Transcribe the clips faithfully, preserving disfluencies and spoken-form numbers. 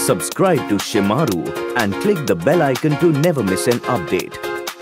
Subscribe to Shimaru and click the bell icon to never miss an update.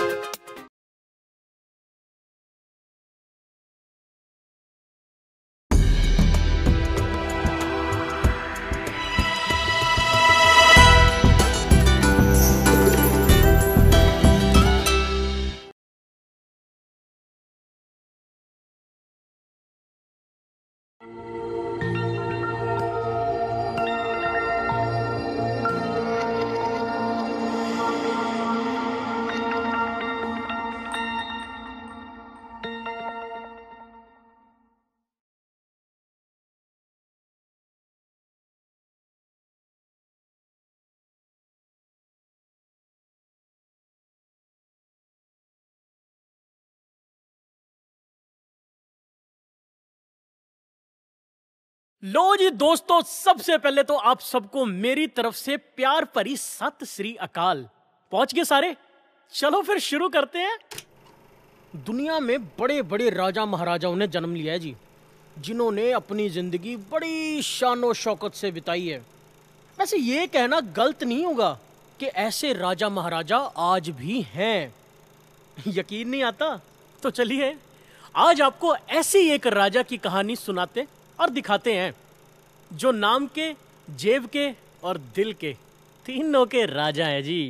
लो जी दोस्तों, सबसे पहले तो आप सबको मेरी तरफ से प्यार भरी सत श्री अकाल। पहुंच गए सारे? चलो फिर शुरू करते हैं। दुनिया में बड़े बड़े राजा महाराजाओं ने जन्म लिया है जी, जिन्होंने अपनी जिंदगी बड़ी शानो शौकत से बिताई है। वैसे ये कहना गलत नहीं होगा कि ऐसे राजा महाराजा आज भी हैं। यकीन नहीं आता? तो चलिए आज आपको ऐसी एक राजा की कहानी सुनाते और दिखाते हैं जो नाम के, जेब के और दिल के तीनों के राजा है जी।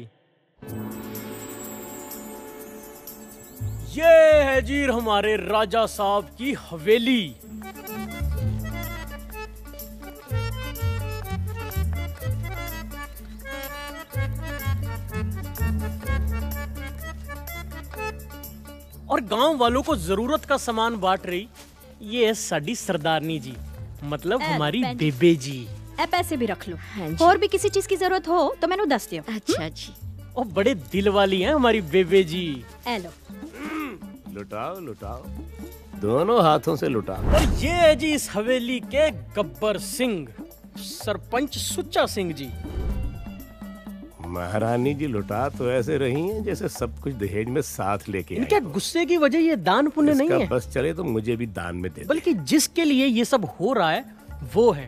ये है जी हमारे राजा साहब की हवेली। और गांव वालों को जरूरत का सामान बांट रही ये है साडी सरदारनी जी, मतलब हमारी बेबे जी। ए पैसे भी रख लो। हाँ जी। और भी किसी चीज की जरूरत हो तो मैंने दस दियो। अच्छा जी। और बड़े दिल वाली हैं हमारी बेबे जी। ए लो। लुटाओ लुटाओ, दोनों हाथों से लुटाओ। और ये है जी इस हवेली के गब्बर सिंह, सरपंच सुच्चा सिंह जी। महारानी जी लुटा तो ऐसे रही हैं जैसे सब कुछ दहेज में साथ लेके आई। इनके गुस्से की वजह ये दान पुण्य नहीं है, बस चले तो मुझे भी दान में दे दे। बल्कि जिसके लिए ये सब हो रहा है वो है,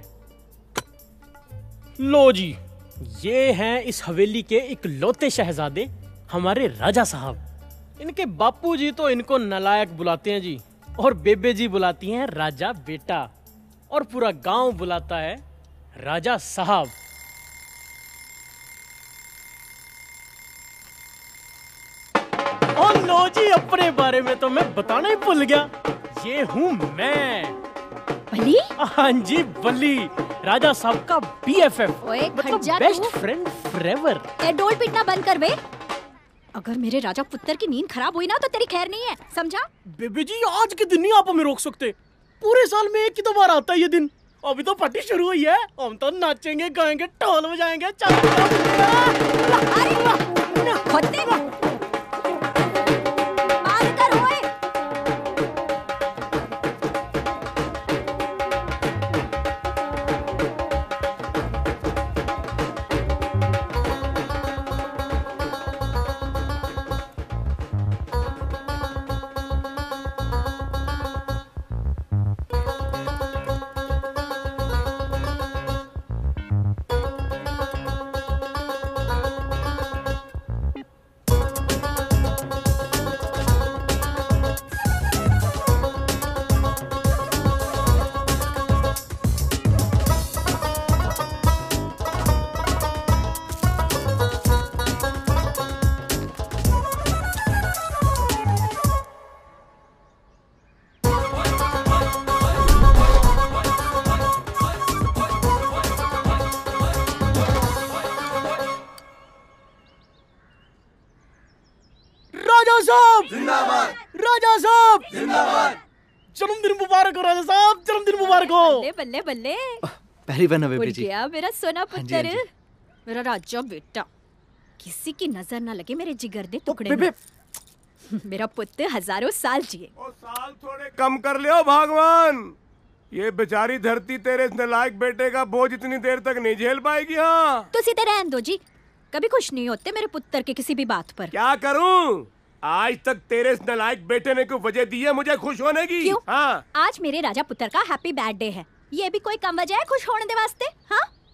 लो जी, ये हैं इस हवेली के इकलौते शहजादे हमारे राजा साहब। इनके बापू जी तो इनको नालायक बुलाते हैं जी, और बेबे जी बुलाती हैं राजा बेटा, और पूरा गांव बुलाता है राजा साहब। और लो जी, अपने बारे में तो मैं बताना ही भूल गया, ये हूँ मैं बली। हाँ जी बली, राजा साहब का बीएफएफ, ओए मतलब खट जा बेस्ट तू। Friend forever. ए डोल पीटना बंद कर बे। अगर मेरे राजा पुत्र की नींद खराब हुई ना तो तेरी खैर नहीं है, समझा? बेबी जी आज के दिन नहीं आप हमें रोक सकते, पूरे साल में एक ही तो बार आता है ये दिन। अभी तो पार्टी शुरू हुई है, हम तो नाचेंगे, गाएंगे, ढोल बजाएंगे। राजा साहब जिंदाबाद, राजा साहब जिंदाबाद। जन्मदिन मुबारक हो राजा साहब, जन्मदिन मुबारक हो। बल्ले बल्ले बल्ले, पहली बार बेबी जी। गया मेरा सोना हाँ जी, पुत्र, हाँ जी। मेरा राजा बेटा। किसी की नजर ना लगे मेरे जिगर दे टुकड़े बेबे। में। मेरा पुत्र हजारों साल जिए। ओ साल थोड़े कम कर लियो भगवान, ये बेचारी धरती तेरे इस नालायक बेटे का बोझ इतनी देर तक नहीं झेल पाएगी। हाँ तो सीधे रहन दो जी, कभी खुश नहीं होते मेरे पुत्र के किसी भी बात पर। क्या करूं? आज तक तेरे इस नालायक बेटे ने कोई वजह दी है मुझे खुश होने की? क्यों? हाँ। आज मेरे राजा पुत्र का हैप्पी बर्थडे है, ये भी कोई कम वजह है खुश होने दे वास्ते? हाँ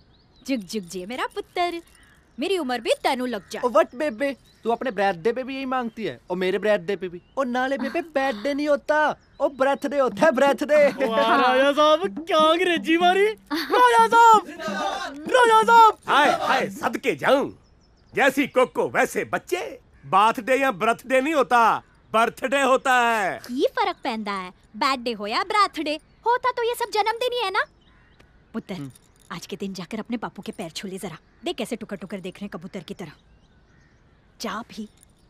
जुग जुग जे मेरा पुत्र, मेरी उम्र भी तेनू लग जा। ओ व्हाट बेबे, तू अपने बर्थडे पे भी यही मांगती है और मेरे बर्थडे पे भी। और नाले बेबे बर्थडे नहीं होता, ओ बर्थडे होता है, बर्थडे। राजा साहब क्या अंग्रेजी मारी। राजा साहब, राजा साहब। हाय हाय सदके जाऊं, जैसी कोको वैसे बच्चे। बर्थडे या बर्थडे नहीं होता, बर्थडे होता है। ये फर्क पैंदा है, बर्थडे हो या बर्थडे होता तो ये सब जन्मदिन ही है ना। पुत्र आज के दिन जाकर अपने बापू के पैर छू ले जरा, देख कैसे टुकर टुकर देख रहे हैं कबूतर की तरह। जा भी।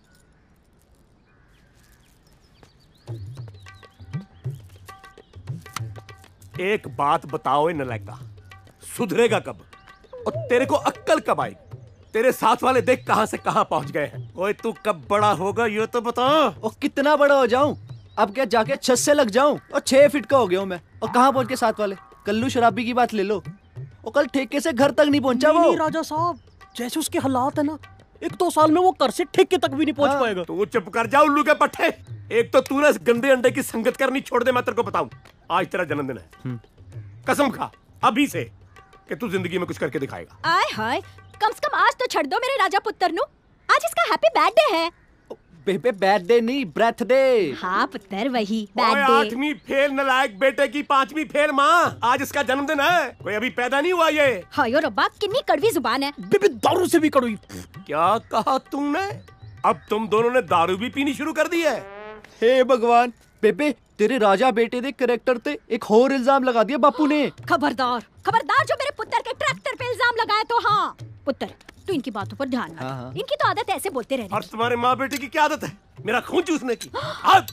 एक बात बताओ इन नलायका, सुधरेगा कब और तेरे को अक्कल कब आई? तेरे साथ वाले देख कहां से कहां पहुंच गए हैं। ओए तू कब बड़ा होगा ये तो बता। और कितना बड़ा हो जाऊं? अब क्या जाके छत से लग जाऊं? और छह फीट का हो गया हूं मैं। और कहां पहुंच के साथ वाले? कल्लू शराबी की बात ले लो, और कल ठेके से घर तक नहीं पहुंचा वो। नहीं राजा साहब, जैसे उसके हालात है ना, एक दो साल में वो कर से ठेके तक भी नहीं पहुंच हाँ। पाएगा। तू चुप कर जा उल्लू के पट्टे। एक तो तूने इस गंदे अंडे की संगत करनी छोड़ दे, मैं तेरे को बताऊं। आज तेरा जन्मदिन है, कसम खा अभी से कि तू जिंदगी में कुछ करके दिखाएगा। आय हाय, कम से कम आज तो छड़ दो मेरे राजा पुत्र नु। आज इसका हैप्पी बर्थडे है। बेबे बर्थडे नहीं, बर्थडे। हाँ पुत्र वही ओए बर्थडे। आठवीं फेल नलायक बेटे की पांचवी फेल माँ, आज इसका जन्मदिन है। कोई अभी पैदा नहीं हुआ ये। हायो रब्बा, कितनी कड़वी जुबान है। बेबे दारू से भी कड़वी। क्या कहा तुमने? अब तुम दोनों ने दारू भी पीनी शुरू कर दी है। हे भगवान, बेबे तेरे राजा बेटे दे करेक्टर ते एक और इल्जाम लगा दिया बापू ने। खबरदार खबरदार, जो मेरे पुत्र के ट्रैक्टर पे इल्जाम लगाए तो हाँ। पुत्र तू इनकी बातों पर ध्यान हाँ, हाँ। रख, इनकी तो आदत ऐसे बोलते रहने और की। तुम्हारे माँ बेटे की क्या आदत है? मेरा खून चूसने की। अब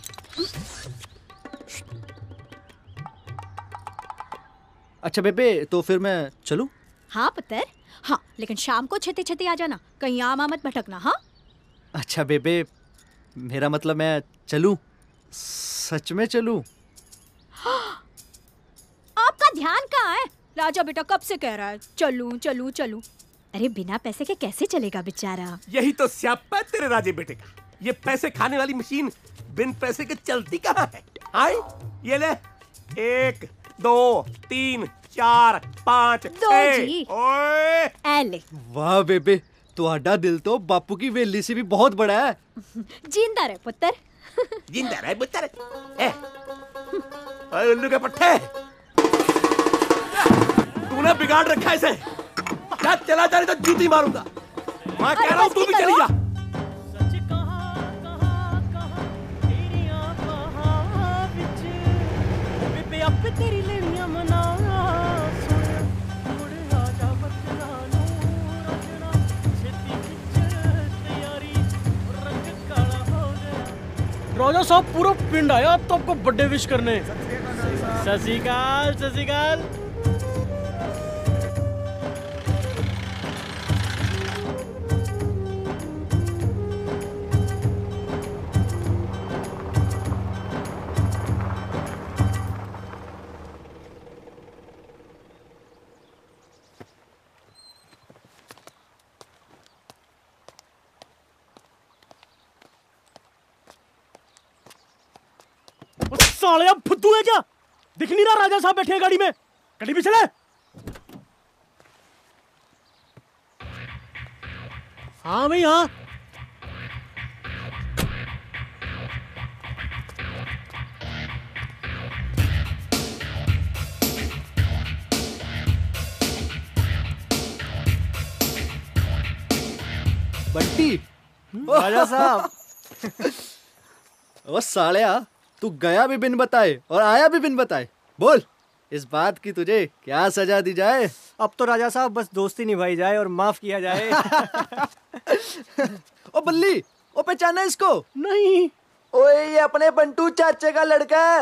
अच्छा बेबे, तो फिर मैं चलूं? हाँ पुत्र हाँ, लेकिन शाम को छेती छेती आ जाना, कहीं आम आमद भटकना। हाँ अच्छा बेबे, मेरा मतलब मैं चलूं, सच में चलूं? आपका ध्यान कहाँ है? राजा बेटा कब से कह रहा है चलूं चलूं चलूं। अरे बिना पैसे के कैसे चलेगा बेचारा। यही तो स्यापा है तेरे राजे बेटे का। ये पैसे खाने वाली मशीन बिन पैसे के चलती कहाँ है? आए ये ले, एक दो तीन चार पाँच दो छह। जी। ओए ए ले। वाह बेबे, तुम्हारा दिल तो बापू की वेली से भी बहुत बड़ा है। जिंदा रहे पुत्र। जिंदा रहे पुत्र। ए, ओए उल्लू के पट्टे, तूने बिगाड़ रखा है इसे। क्या चला जा रही तो जूती मारूंगा। मैं कह रहा हूँ तू भी चली जा। सच कहा कहा कहा तेरियां कहा विच, बेबे अब तेरी लेनियां मना सुन, मुड़ राजा बचना नू रचना, छेती खिच तैयारी रंग काला हो गया। राजा साहब पूरा पिंड आया तो आपको बर्थडे विश करने। सत श्री अकाल, सत श्री अकाल। साले फुद्दू है क्या? दिख नहीं रहा राजा साहब बैठे हैं गाड़ी में? गाड़ी भी चले। हाँ भाई हाँ। बंटी, राजा साहब। ओ सालिया, तू गया भी बिन बताए और आया भी बिन बताए। बोल, इस बात की तुझे क्या सजा दी जाए? अब तो राजा साहब बस दोस्ती निभाई जाए और माफ किया जाए। ओ बल्ली, ओ पहचाना इसको? नहीं। ओए ये अपने बंटू चाचे का लड़का है।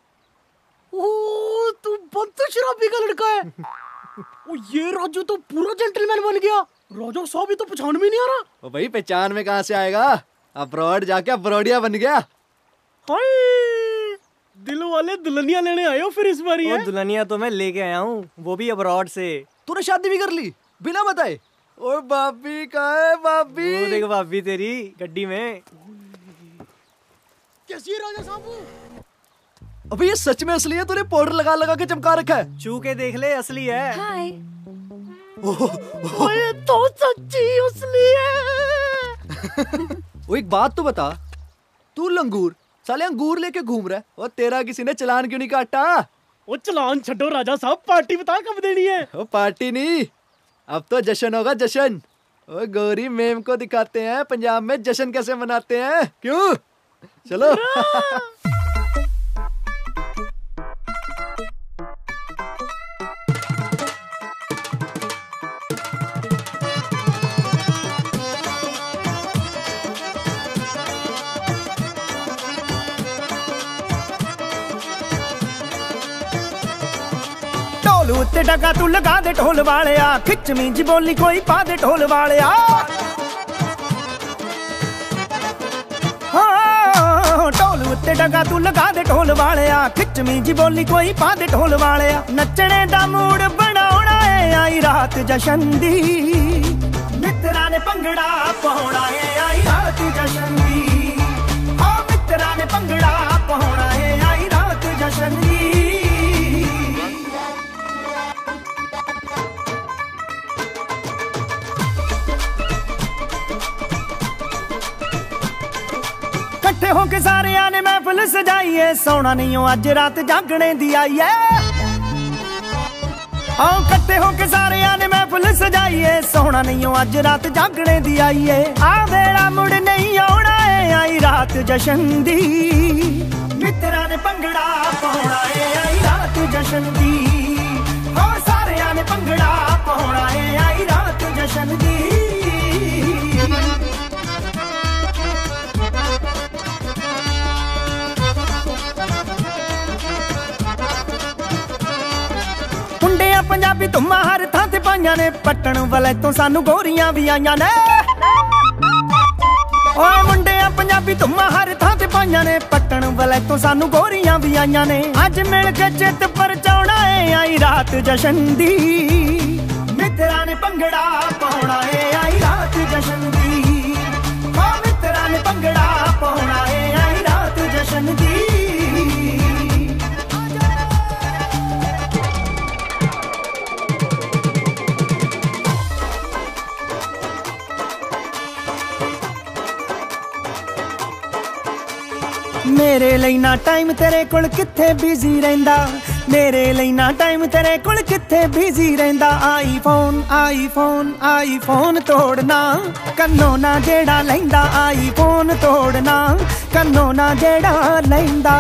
ओ तू बंतु शराबी का लड़का है। ओ ये राजू तो पूरा जेंटलमैन बन गया। राजा साहब ही तो पहचान में नहीं आ रहा। ओ भाई पहचान में कहाँ से आएगा? अब्रॉड जाके अब्रॉडिया बन गया। हाय, दिल वाले दुल्हनिया लेने आए हो फिर इस बार? और दुल्हनिया तो मैं लेके आया हूँ, वो भी अब्रॉड से। तूने शादी भी कर ली बिना बताए? ओए भाभी कहाँ है भाभी? वो देख भाभी तेरी गड्डी में। कैसी है राजा साहब? अबे ये सच में असली है? तूने पाउडर लगा लगा के चमका रखा है। छू के देख ले, असली है। हाय। ओए तो सच्ची असली है। वो एक बात तो बता, तू लंगूर साले अंगूर लेके घूम रहा है और तेरा किसी ने चलान क्यों नहीं काटा? वो चलान छड्डो राजा साहब, पार्टी बता कब देनी है? वो पार्टी नहीं, अब तो जश्न होगा जश्न। ओ गौरी मेम को दिखाते हैं पंजाब में जश्न कैसे मनाते हैं। क्यों? चलो। ढोल उत्ते डगा तू लगा दे ढोल वालिया, खिचमी जी बोली कोई पा दे ढोल वालिया। हाँ, ढोल उत्ते डगा तू लगा दे ढोल वालिया, खिचमी जी बोली कोई पा दे ढोल वालिया। नचने दा मूड बनाउणा है, आई रात जशन दी, मित्रा ने भंगड़ा पाउणा है, आई रात जशन दी। हाँ मित्रा ने भंगड़ा पाउणा है, आई रात जशन दी। इकट्ठे होके सारे ने महफिल सजाई है, सोना नहीं हो अज रात जागने दी आई है। आओ इकट्ठे होके सारे ने महफिल सजाई है, सोना नहीं हो अज रात जागने दी आई है। आ वेला मुड़ नहीं आना है, आई रात जशन दी, मित्रा ने भंगड़ा पाउणा है, आई रात जशन दी। हो सारे ने भंगड़ा पाउणा है, आई रात जशन दी। पंजाबी धुम्मा हर थां ते पाइयां ने, पट्टन वाले तो सानू गोरियां भी आईयां ने। ओए मुंडे पंजाबी धुम्मा हर थां ते पाइयां ने, पट्टन वाले तो सानू गोरियां भी आईयां ने। अज मिल के चित परचाउणा है, आई रात जशन दी, मित्रा ने भंगड़ा पाउणा है, आई रात जशन दी। ओ मित्रा ने भंगड़ा पाउणा है, आई रात जशन दी। मेरे ਲਈ ना टाइम तेरे कोल किथे बिजी रहिंदा, मेरे ਲਈ ना टाइम तेरे कोल किथे बिजी रहिंदा। आई फोन आई फोन आई फोन तोड़ना, कन्नो ना जेड़ा लैंदा। आई फोन तोड़ना, कन्नो ना जेड़ा लैंदा।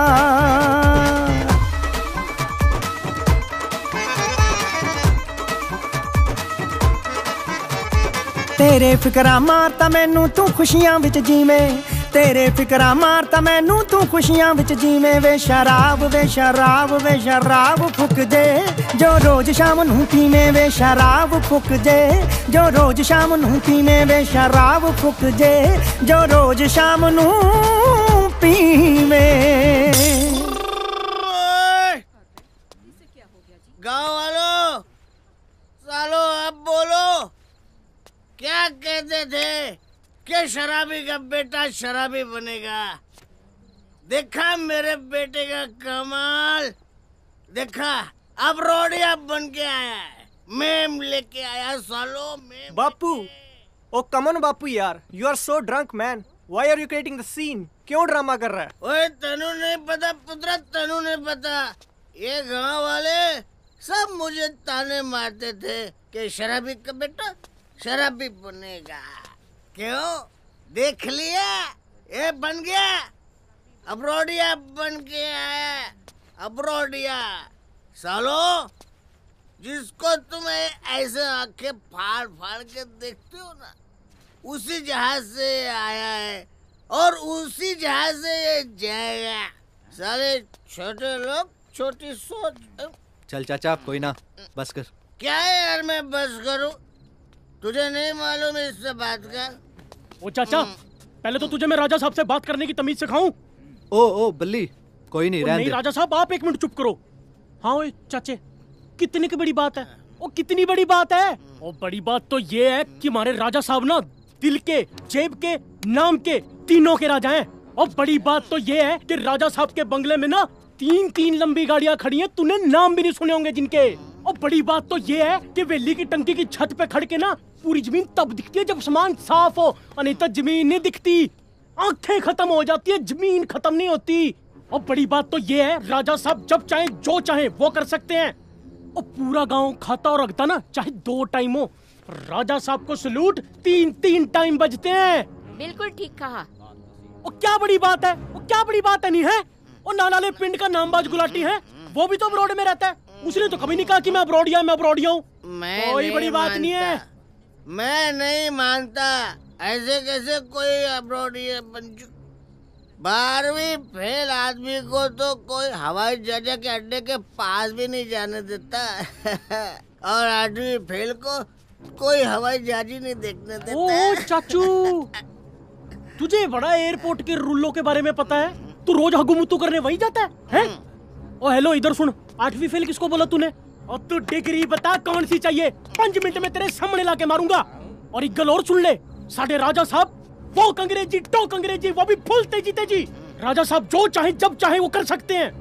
तेरे फिकरा मारता मैनू तू खुशियां विच जीवें, तेरे फिकरा मारता मैनू तू खुशियां विच जीवें। वे शराब वे शराब वे शराब फुक जे, जो रोज शाम नू पीवें। वे शराब फुक जे, जो रोज शाम नू पीवें। वे शराब फुक जे, जो रोज शाम नू पीवें। गाँव वालों, सालो अब बोलो, क्या कहते थे कि शराबी का बेटा शराबी बनेगा? देखा मेरे बेटे का कमाल, देखा अब रोडिया बन के आया है, मेम लेके आया सालो ma'am. Bapu, O come on Bapu यार, you are so drunk man, why are you creating the scene? क्यों ड्रामा कर रहा है? ओए तनु नहीं पता पुत्रा, तनु नहीं पता, ये गांव वाले सब मुझे ताने मारते थे कि शराबी का बेटा शराबी बनेगा। क्यों? देख लिया, ये बन गया, अब्रोडिया बन के आया, अब्रोडिया। सालो, जिसको तुम ऐसे आंखें फाड़ फाड़ के देखते हो ना, उसी जहाज से आया है और उसी जहाज से ये जाएगा। साले छोटे लोग छोटी सोच। चल चाचा कोई ना, बस कर। क्या है यार मैं बस करूं? तुझे नहीं मालूम इससे बात कर? ओ चाचा, पहले तो तुझे मैं राजा साहब से बात करने की तमीज सिखाऊं? ओ ओ बल्ली, कोई नहीं, रहने नहीं दे। राजा साहब आप एक मिनट चुप करो। हाँ ओए चाचे, कितनी की बड़ी बात है? ओ कितनी बड़ी बात है? ओ बड़ी बात तो ये है कि हमारे राजा साहब ना दिल के, जेब के, नाम के, तीनों के राजा हैं। और बड़ी बात तो ये है कि राजा साहब के बंगले में ना तीन तीन लंबी गाड़ियां खड़ी हैं, तूने नाम भी नहीं सुने होंगे जिनके। और बड़ी बात तो ये है कि वेली की टंकी की छत पे खड़ के ना पूरी जमीन तब दिखती है जब आसमान साफ हो, और नहीं तो जमीन नहीं दिखती। आंखें खत्म हो जाती है, जमीन खत्म नहीं होती। और बड़ी बात तो ये है, राजा साहब जब चाहे जो चाहे वो कर सकते हैं। और पूरा गांव खाता और रखता ना, चाहे दो टाइम हो। राजा साहब को सलूट तीन तीन टाइम बजते हैं। बिल्कुल ठीक कहा। और क्या बड़ी बात है, वो क्या बड़ी बात है नहीं है। और नानाले पिंड का नामबाज गुलाटी है, वो भी तो अब्रॉड में रहता है। उसने तो कभी नहीं कहा कि मैं अब्रॉडिया मैं अब्रॉडिया हूँ। कोई बड़ी बात नहीं है। मैं नहीं मानता, ऐसे कैसे कोई अब्रॉडिया बन चुका। बारहवीं फेल आदमी को तो कोई हवाई जहाज के अड्डे के पास भी नहीं जाने देता और आठवीं फेल को कोई हवाई जहाज ही नहीं देखने देता। ओ चाचू, तुझे बड़ा एयरपोर्ट के रूलों के बारे में पता है? तू रोज हगुमुतु करने वही जाता है, हैं? ओ हेलो, इधर सुन। आठवीं फेल किसको बोला तूने? और तू डिग्री बता कौन सी चाहिए? पांच मिनट में तेरे सामने लाके मारूंगा। और एक गल और सुन ले, साढ़े राजा साहब वो अंग्रेजी टोक अंग्रेजी, वो भी फुल तेजी तेजी। राजा साहब जो चाहे जब चाहे वो कर सकते हैं।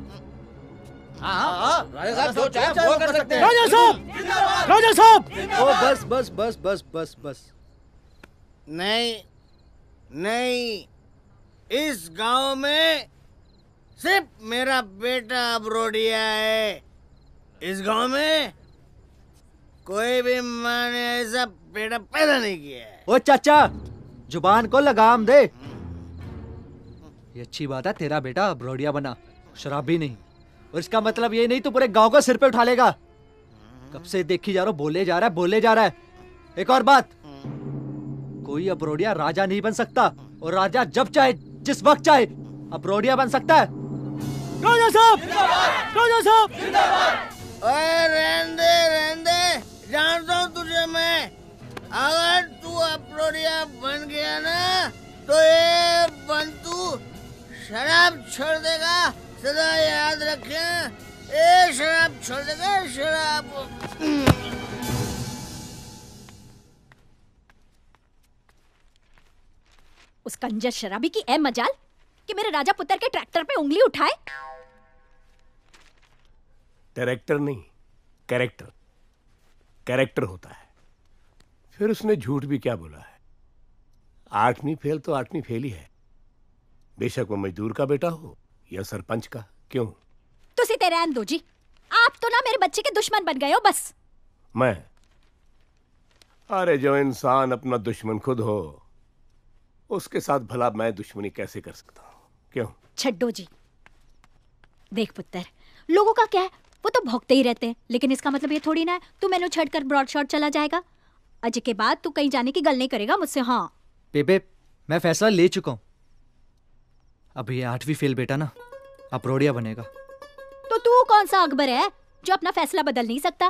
राजा साहब जो चाहे वो कर सकते हैं। राजा साहब, राजा साहब। ओ बस बस बस बस बस बस। नहीं नहीं, इस गांव में सिर्फ मेरा बेटा अब्रोडिया है। इस गांव में कोई भी माँ ने ऐसा बेटा पैदा नहीं किया है। ओ चाचा, जुबान को लगाम दे। ये अच्छी बात है, तेरा बेटा अब्रोडिया बना, शराबी नहीं। और इसका मतलब ये नहीं तू पूरे गांव को सिर पे उठा लेगा। कब से देखी जा रहा हूं, बोले जा रहा है बोले जा रहा है। एक और बात, कोई अब्रोडिया राजा नहीं बन सकता, और राजा जब चाहे जिस वक्त चाहे अब्रोडिया बन सकता है। राजा साहब, राजा साहब। ओए रहने रहने, जानता हूँ तुझे मैं। अगर तू अब्रोडिया बन गया ना तो ये बंतू शराब छोड़ देगा। सदा याद रखें, ये शराब छोड़ देगा, शराब। उस कंजर शराबी की ए मजाल कि मेरे राजा पुत्र के ट्रैक्टर पे उंगली उठाए। डायरेक्टर नहीं, कैरेक्टर कैरेक्टर होता है। फिर उसने झूठ भी क्या बोला है। आठवीं फेल तो आठवीं फेल ही है, बेशक वो मजदूर का बेटा हो या सरपंच का। क्यों? तुसी तेरे आन दो जी, आप तो ना मेरे बच्चे के दुश्मन बन गए हो बस। मैं? अरे जो इंसान अपना दुश्मन खुद हो, उसके साथ भला मैं दुश्मनी कैसे कर सकता हूँ? क्यों? छड्डो जी। देख पुत्र, लोगों का क्या है, वो तो भौंकते ही रहते हैं, लेकिन इसका मतलब ये थोड़ी ना है तू मैंने छड़ कर ब्रॉड शॉट चला जाएगा। अजय के बाद तू कहीं जाने की गल नहीं करेगा मुझसे। हाँ बेबे, मैं फैसला ले चुका हूँ। अब ये आठवीं फेल बेटा ना अब्रोडिया बनेगा। तो तू कौन सा अकबर है जो अपना फैसला बदल नहीं सकता?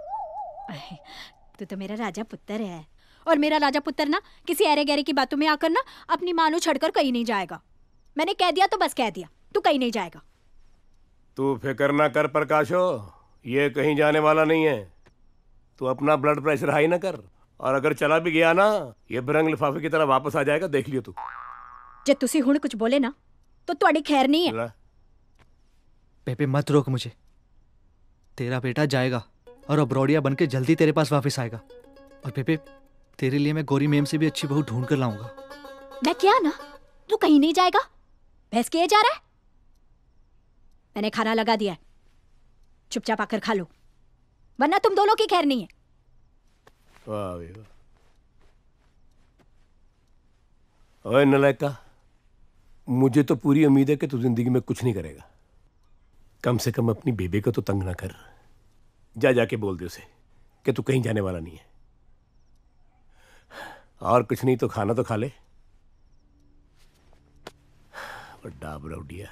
तू तो मेरा राजा पुत्र है, और मेरा राजा पुत्र ना किसी ऐरे गहरे की बातों में आकर ना अपनी मानो छड़कर कहीं नहीं जाएगा। मैंने कह दिया तो बस कह दिया, तू कहीं नहीं जाएगा। तू फिक्र ना कर प्रकाशो, ये कहीं जाने वाला नहीं है। तू अपना ब्लड प्रेशर हाई ना कर, और अगर चला भी गया ना, ये बरंग लिफाफे की तरह वापस आ जाएगा, देख लियो तू। जे तुसी हुण कुछ बोले ना तो तुम्हारी खैर नहीं है। बेबे मत रोक मुझे, तेरा बेटा जाएगा और अब्रोडिया बन के जल्दी तेरे पास वापस आएगा। और बेबे, तेरे लिए मैं गोरी मेम से भी अच्छी बहू ढूंढ कर लाऊंगा। मैं क्या ना, तू कहीं नहीं जाएगा। भैंस किए जा रहा है? मैंने खाना लगा दिया है, चुपचाप आकर खा लो, वरना तुम दोनों की खैर नहीं है। वाह वाह। ओए नलायका, मुझे तो पूरी उम्मीद है कि तू जिंदगी में कुछ नहीं करेगा। कम से कम अपनी बेबे को तो तंग ना कर। जा जाके बोल दे उसे कि तू कहीं जाने वाला नहीं है। और कुछ नहीं तो खाना तो खा ले। बड़ा अब्रोडिया।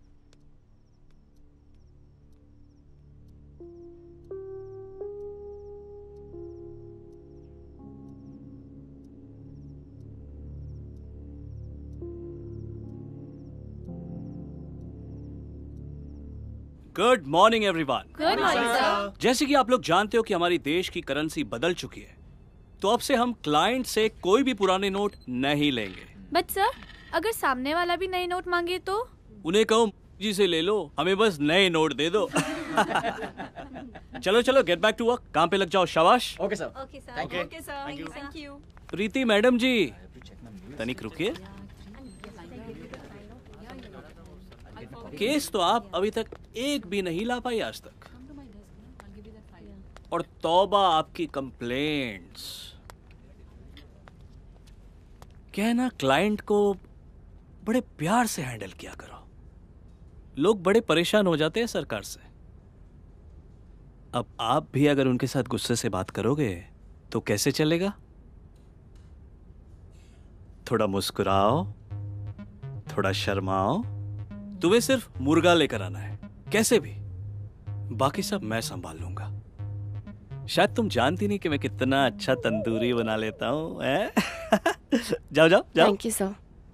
Good morning everyone. Good morning sir. जैसे कि आप लोग जानते हो कि हमारी देश की करेंसी बदल चुकी है, तो अब से हम क्लाइंट से कोई भी पुराने नोट नहीं लेंगे। बट सर, अगर सामने वाला भी नए नोट मांगे तो? उन्हें कहो जी से ले लो, हमें बस नए नोट दे दो। चलो चलो गेट बैक टू वर्क, काम पे लग जाओ, शाबाश। Okay sir. Okay sir okay sir thank you Preeti madam ji तनिक रुकिए। केस तो आप अभी तक एक भी नहीं ला पाई आज तक, और तौबा आपकी कंप्लेंट्स। क्या है ना, क्लाइंट को बड़े प्यार से हैंडल किया करो, लोग बड़े परेशान हो जाते हैं सरकार से। अब आप भी अगर उनके साथ गुस्से से बात करोगे तो कैसे चलेगा? थोड़ा मुस्कुराओ, थोड़ा शर्माओ। तुम्हें सिर्फ मुर्गा लेकर आना है, कैसे भी, बाकी सब मैं संभाल लूंगा। शायद तुम जानती नहीं कि मैं कितना अच्छा तंदूरी बना लेता हूं। जाओ जाओ जाओ। Thank you sir.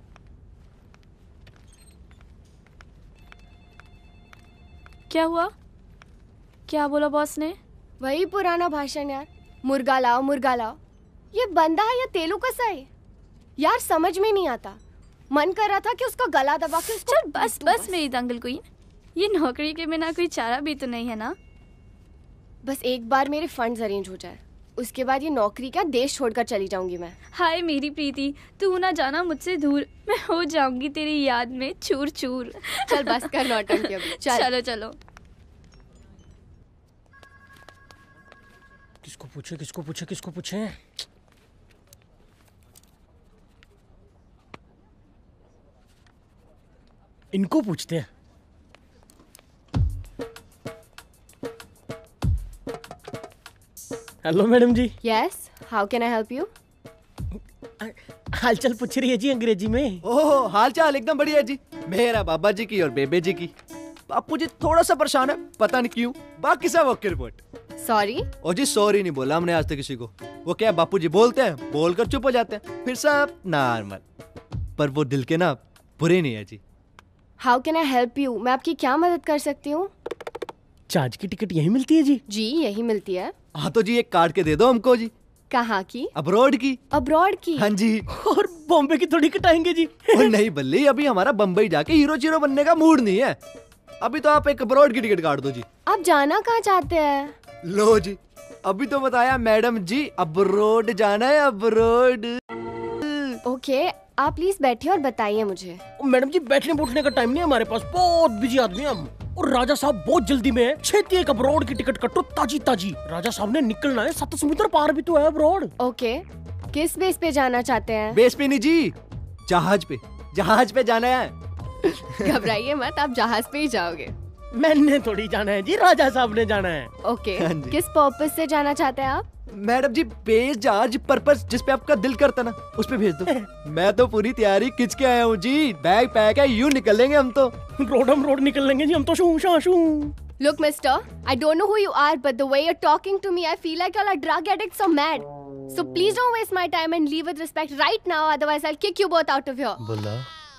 क्या हुआ? क्या बोला बॉस ने? वही पुराना भाषण यार, मुर्गा लाओ मुर्गा लाओ। ये बंदा है या तेलु कसा है यार, समझ में नहीं आता। मन कर रहा था कि उसका गला दबा के उसको। चल बस बस मेरी दंगल क्वीन, ये नौकरी के बिना कोई चारा भी तो नहीं है ना। बस एक बार मेरे फंड्स अरेंज हो जाए, उसके बाद ये नौकरी क्या देश छोड़कर चली जाऊंगी मैं। हाय मेरी प्रीति, तू ना जाना मुझसे दूर, मैं हो जाऊंगी तेरी याद में चूर चूर। चल बस कर नौटंकी अभी, चल। चलो चलो। किसको पूछे किसको पूछे किसको पूछे? इनको पूछते हैं। Hello madam ji. Yes, how can I help you? हालचाल पूछ रही है जी अंग्रेजी में। ओह हालचाल एकदम बढ़िया जी, मेरा बाबा जी की और बेबे जी की। बापू जी थोड़ा सा परेशान है, पता नहीं क्यों, बाकी सब ओके रिपोर्ट। सॉरी? ओ जी सॉरी नहीं बोला हमने आज तक किसी को। वो क्या बापू जी बोलते हैं, बोलकर चुप हो जाते हैं, फिर सब नॉर्मल। पर वो दिल के ना बुरे नहीं है जी। How can I help you? मैं आपकी क्या मदद कर सकती हूँ? जहाज की टिकट यही मिलती है जी? जी यही मिलती है। हाँ तो जी एक काट के दे दो हमको जी। कहाँ की? अब्रॉड की। अब्रॉड की? हाँ जी। और बॉम्बे की थोड़ी कटाएंगे जी? और नहीं बल्ली, अभी हमारा बम्बई जाके हीरो चीरो बनने का मूड नहीं है। अभी तो आप एक अब्रॉड की टिकट काट दो जी। आप जाना कहाँ चाहते हैं? लो जी, अभी तो बताया मैडम जी, अब्रॉड जाना है, अब्रॉड। ओके, आप प्लीज बैठिए और बताइए मुझे। मैडम जी बैठने बैठने का टाइम नहीं है हमारे पास, बहुत बिजी आदमी हम। और राजा साहब बहुत जल्दी में है, छेती एक अब्रॉड की टिकट कटो ताजी ताजी। राजा साहब ने निकलना है, सात समुद्र पार भी तो है अब्रॉड। ओके, किस बेस पे जाना चाहते हैं? बेस पे नहीं जी, जहाज पे, जहाज पे जाना है। घबराइए मत, आप जहाज पे ही जाओगे। मैंने थोड़ी जाना है जी, राजा साहब ने जाना है। ओके, किस पर्पस से जाना चाहते हैं आप? मैडम जी बेस जहाज पर्पस जिस पे आपका दिल करता ना, उस पे भेज दो। मैं तो पूरी तैयारी खिंच के आया हूँ जी, बैग पैक है, यूं निकलेंगे हम तो। रोड हम रोड निकल लेंगे जी हम तो। शू शा शू। Look, mister, I don't know who you are, but the way you're talking to me, I feel like you're a drug addict so mad. So please don't waste my time and leave with respect right now, otherwise I'll kick you both out of here. बोला।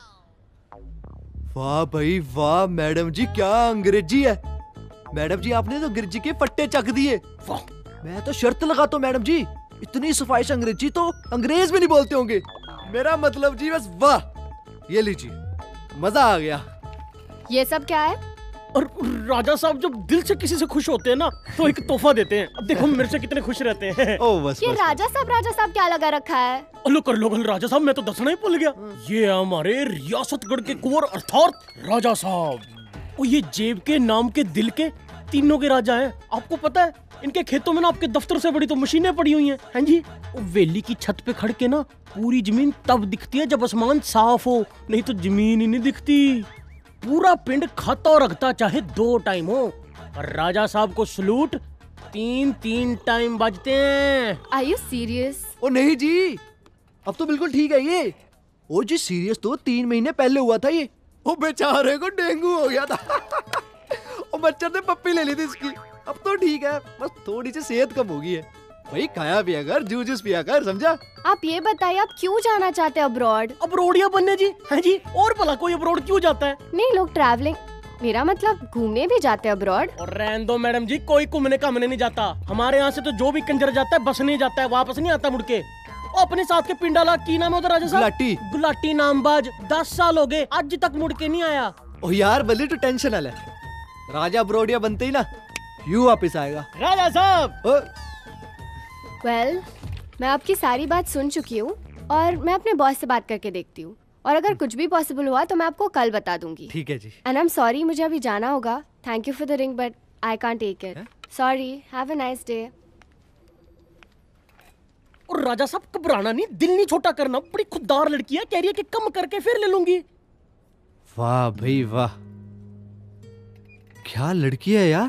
वाह भाई वाह, madam जी क्या अंग्रेजी है। Madam जी आपने तो अंग्रेजी के फट्टे चक दिए। मैं तो शर्त लगाता हूँ मैडम जी, इतनी सफाई से अंग्रेजी तो अंग्रेज भी नहीं बोलते होंगे। मेरा मतलब जी बस वाह। ये लीजिए, मजा आ गया। ये सब क्या है? और राजा साहब जब दिल से किसी से खुश होते हैं ना, तो एक तोहफा देते हैं। अब देखो मेरे से कितने खुश रहते हैं। ओ बस ये बस, राजा साहब राजा साहब क्या लगा रखा है? लो कर लो राजा साहब, मैं तो दसना ही भूल गया। ये हमारे रियासतगढ़ के कुंवर अर्थात राजा साहब। और ये जेब के नाम के दिल के तीनों के राजा हैं। आपको पता है इनके खेतों में ना आपके दफ्तर से बड़ी तो मशीनें पड़ी हुई हैं। हैं जी, वेली की छत पे खड़ के ना पूरी जमीन तब दिखती है जब आसमान साफ हो, नहीं तो जमीन ही नहीं दिखती। पूरा पिंड खाता और रखता चाहे दो टाइम हो, और राजा साहब को सलूट तीन तीन टाइम बजते हैं। Are you serious? ओ नहीं जी, अब तो बिल्कुल ठीक है ये। ओ जी सीरियस तो तीन महीने पहले हुआ था ये। ओ बेचारे को डेंगू हो गया था। ओ मच्छर ने पप्पी ले ली थी इसकी। अब तो ठीक है, बस थोड़ी सी सेहत कम हो गई है। भाई खाया पिया कर, जूस जूस पिया कर, समझा? आप ये बताइए आप क्यों जाना चाहते हैं अब्रॉड? अब्रॉडिया बनने जी। हैं जी, और भला कोई अब्रॉड क्यों जाता है? नहीं, लोग ट्रैवलिंग, मेरा मतलब घूमने भी जाते हैं अब्रॉड। और रहने दो मैडम जी, कोई घूमने का हमने नहीं जाता। हमारे यहाँ से तो जो भी कंजर जाता है बस नहीं जाता है, वापस नहीं आता मुड़ के। अपने साथ के पिंडाला की नाम है उधर राजा साहब? गुलाटी। गुलाटी नामबाज, दस साल हो गए आज तक मुड़ के नहीं आया। ओ यार बल्ली तू टेंशन ना ले, राजा ब्रोडिया बनते ही ना यू वापिस आएगा। राजा साहब। वेल, मैं आपकी सारी बात सुन चुकी हूँ और मैं अपने बॉस से बात करके देखती हूँ, और अगर कुछ भी पॉसिबल हुआ तो मैं आपको कल बता दूंगी। ठीक है जी। एंड आई एम सॉरी, मुझे अभी जाना होगा। Thank you for the ring but I can't take it. Sorry, have a nice day. और राजा साहब घबराना नहीं, दिल नहीं छोटा करना, बड़ी खुददार लड़की है, कह रही है कि कम करके फिर ले लूंगी। वाह भाई वाह, क्या लड़की है यार।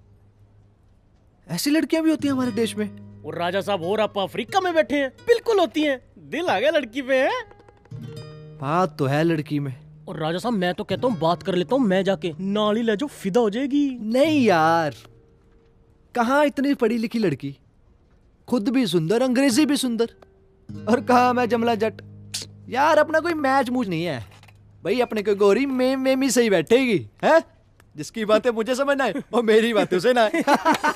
ऐसी लड़कियां भी होती हैं हमारे देश में। और राजा साहब और आप अफ्रीका में बैठे हैं, बिल्कुल होती हैं। दिल आ गया लड़की पे है। बात तो है लड़की में। और राजा साहब मैं तो कहता हूँ बात कर लेता हूँ मैं जाके, नाली ले जो फिदा हो जाएगी। नहीं यार, कहाँ इतनी पढ़ी लिखी लड़की, खुद भी सुंदर, अंग्रेजी भी सुंदर, और कहा मैं जमला जट। यार अपना कोई मैच मूच नहीं है भाई, अपने को गोरी में मेमी सही बैठेगी है। जिसकी बातें मुझे समझना है और मेरी बातें उसे ना है।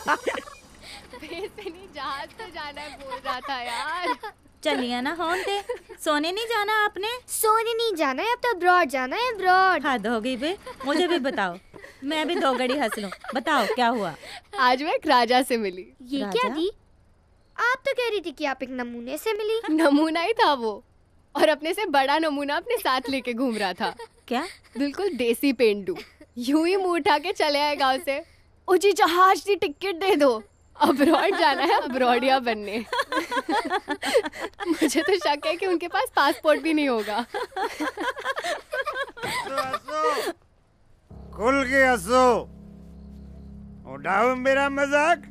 जहाज तो जाना है बोल रहा था यार। चलिए ना होन दे, सोने नहीं जाना आपने? सोने नहीं जाना है, अब तो अब्रॉड जाना है। अब्रॉड हद हो गई बे, मुझे भी बताओ, मैं भी दो घड़ी हंस लूं। बताओ क्या हुआ? आज मैं एक राजा से मिली। ये क्या दी? आप तो कह रही थी कि आप एक नमूने से मिली। नमूना ही था वो, और अपने से बड़ा नमूना अपने साथ लेके घूम रहा था। क्या? बिल्कुल देसी पेंडू। यूं ही मुंह उठा के चले आए गाँव से, उजी जहाज की टिकट दे दो, अब्रॉड जाना है अब्रॉडिया बनने। मुझे तो शक है कि उनके पास पासपोर्ट भी नहीं होगा। खुल के हंसो, उड़ाओ मेरा मजाक।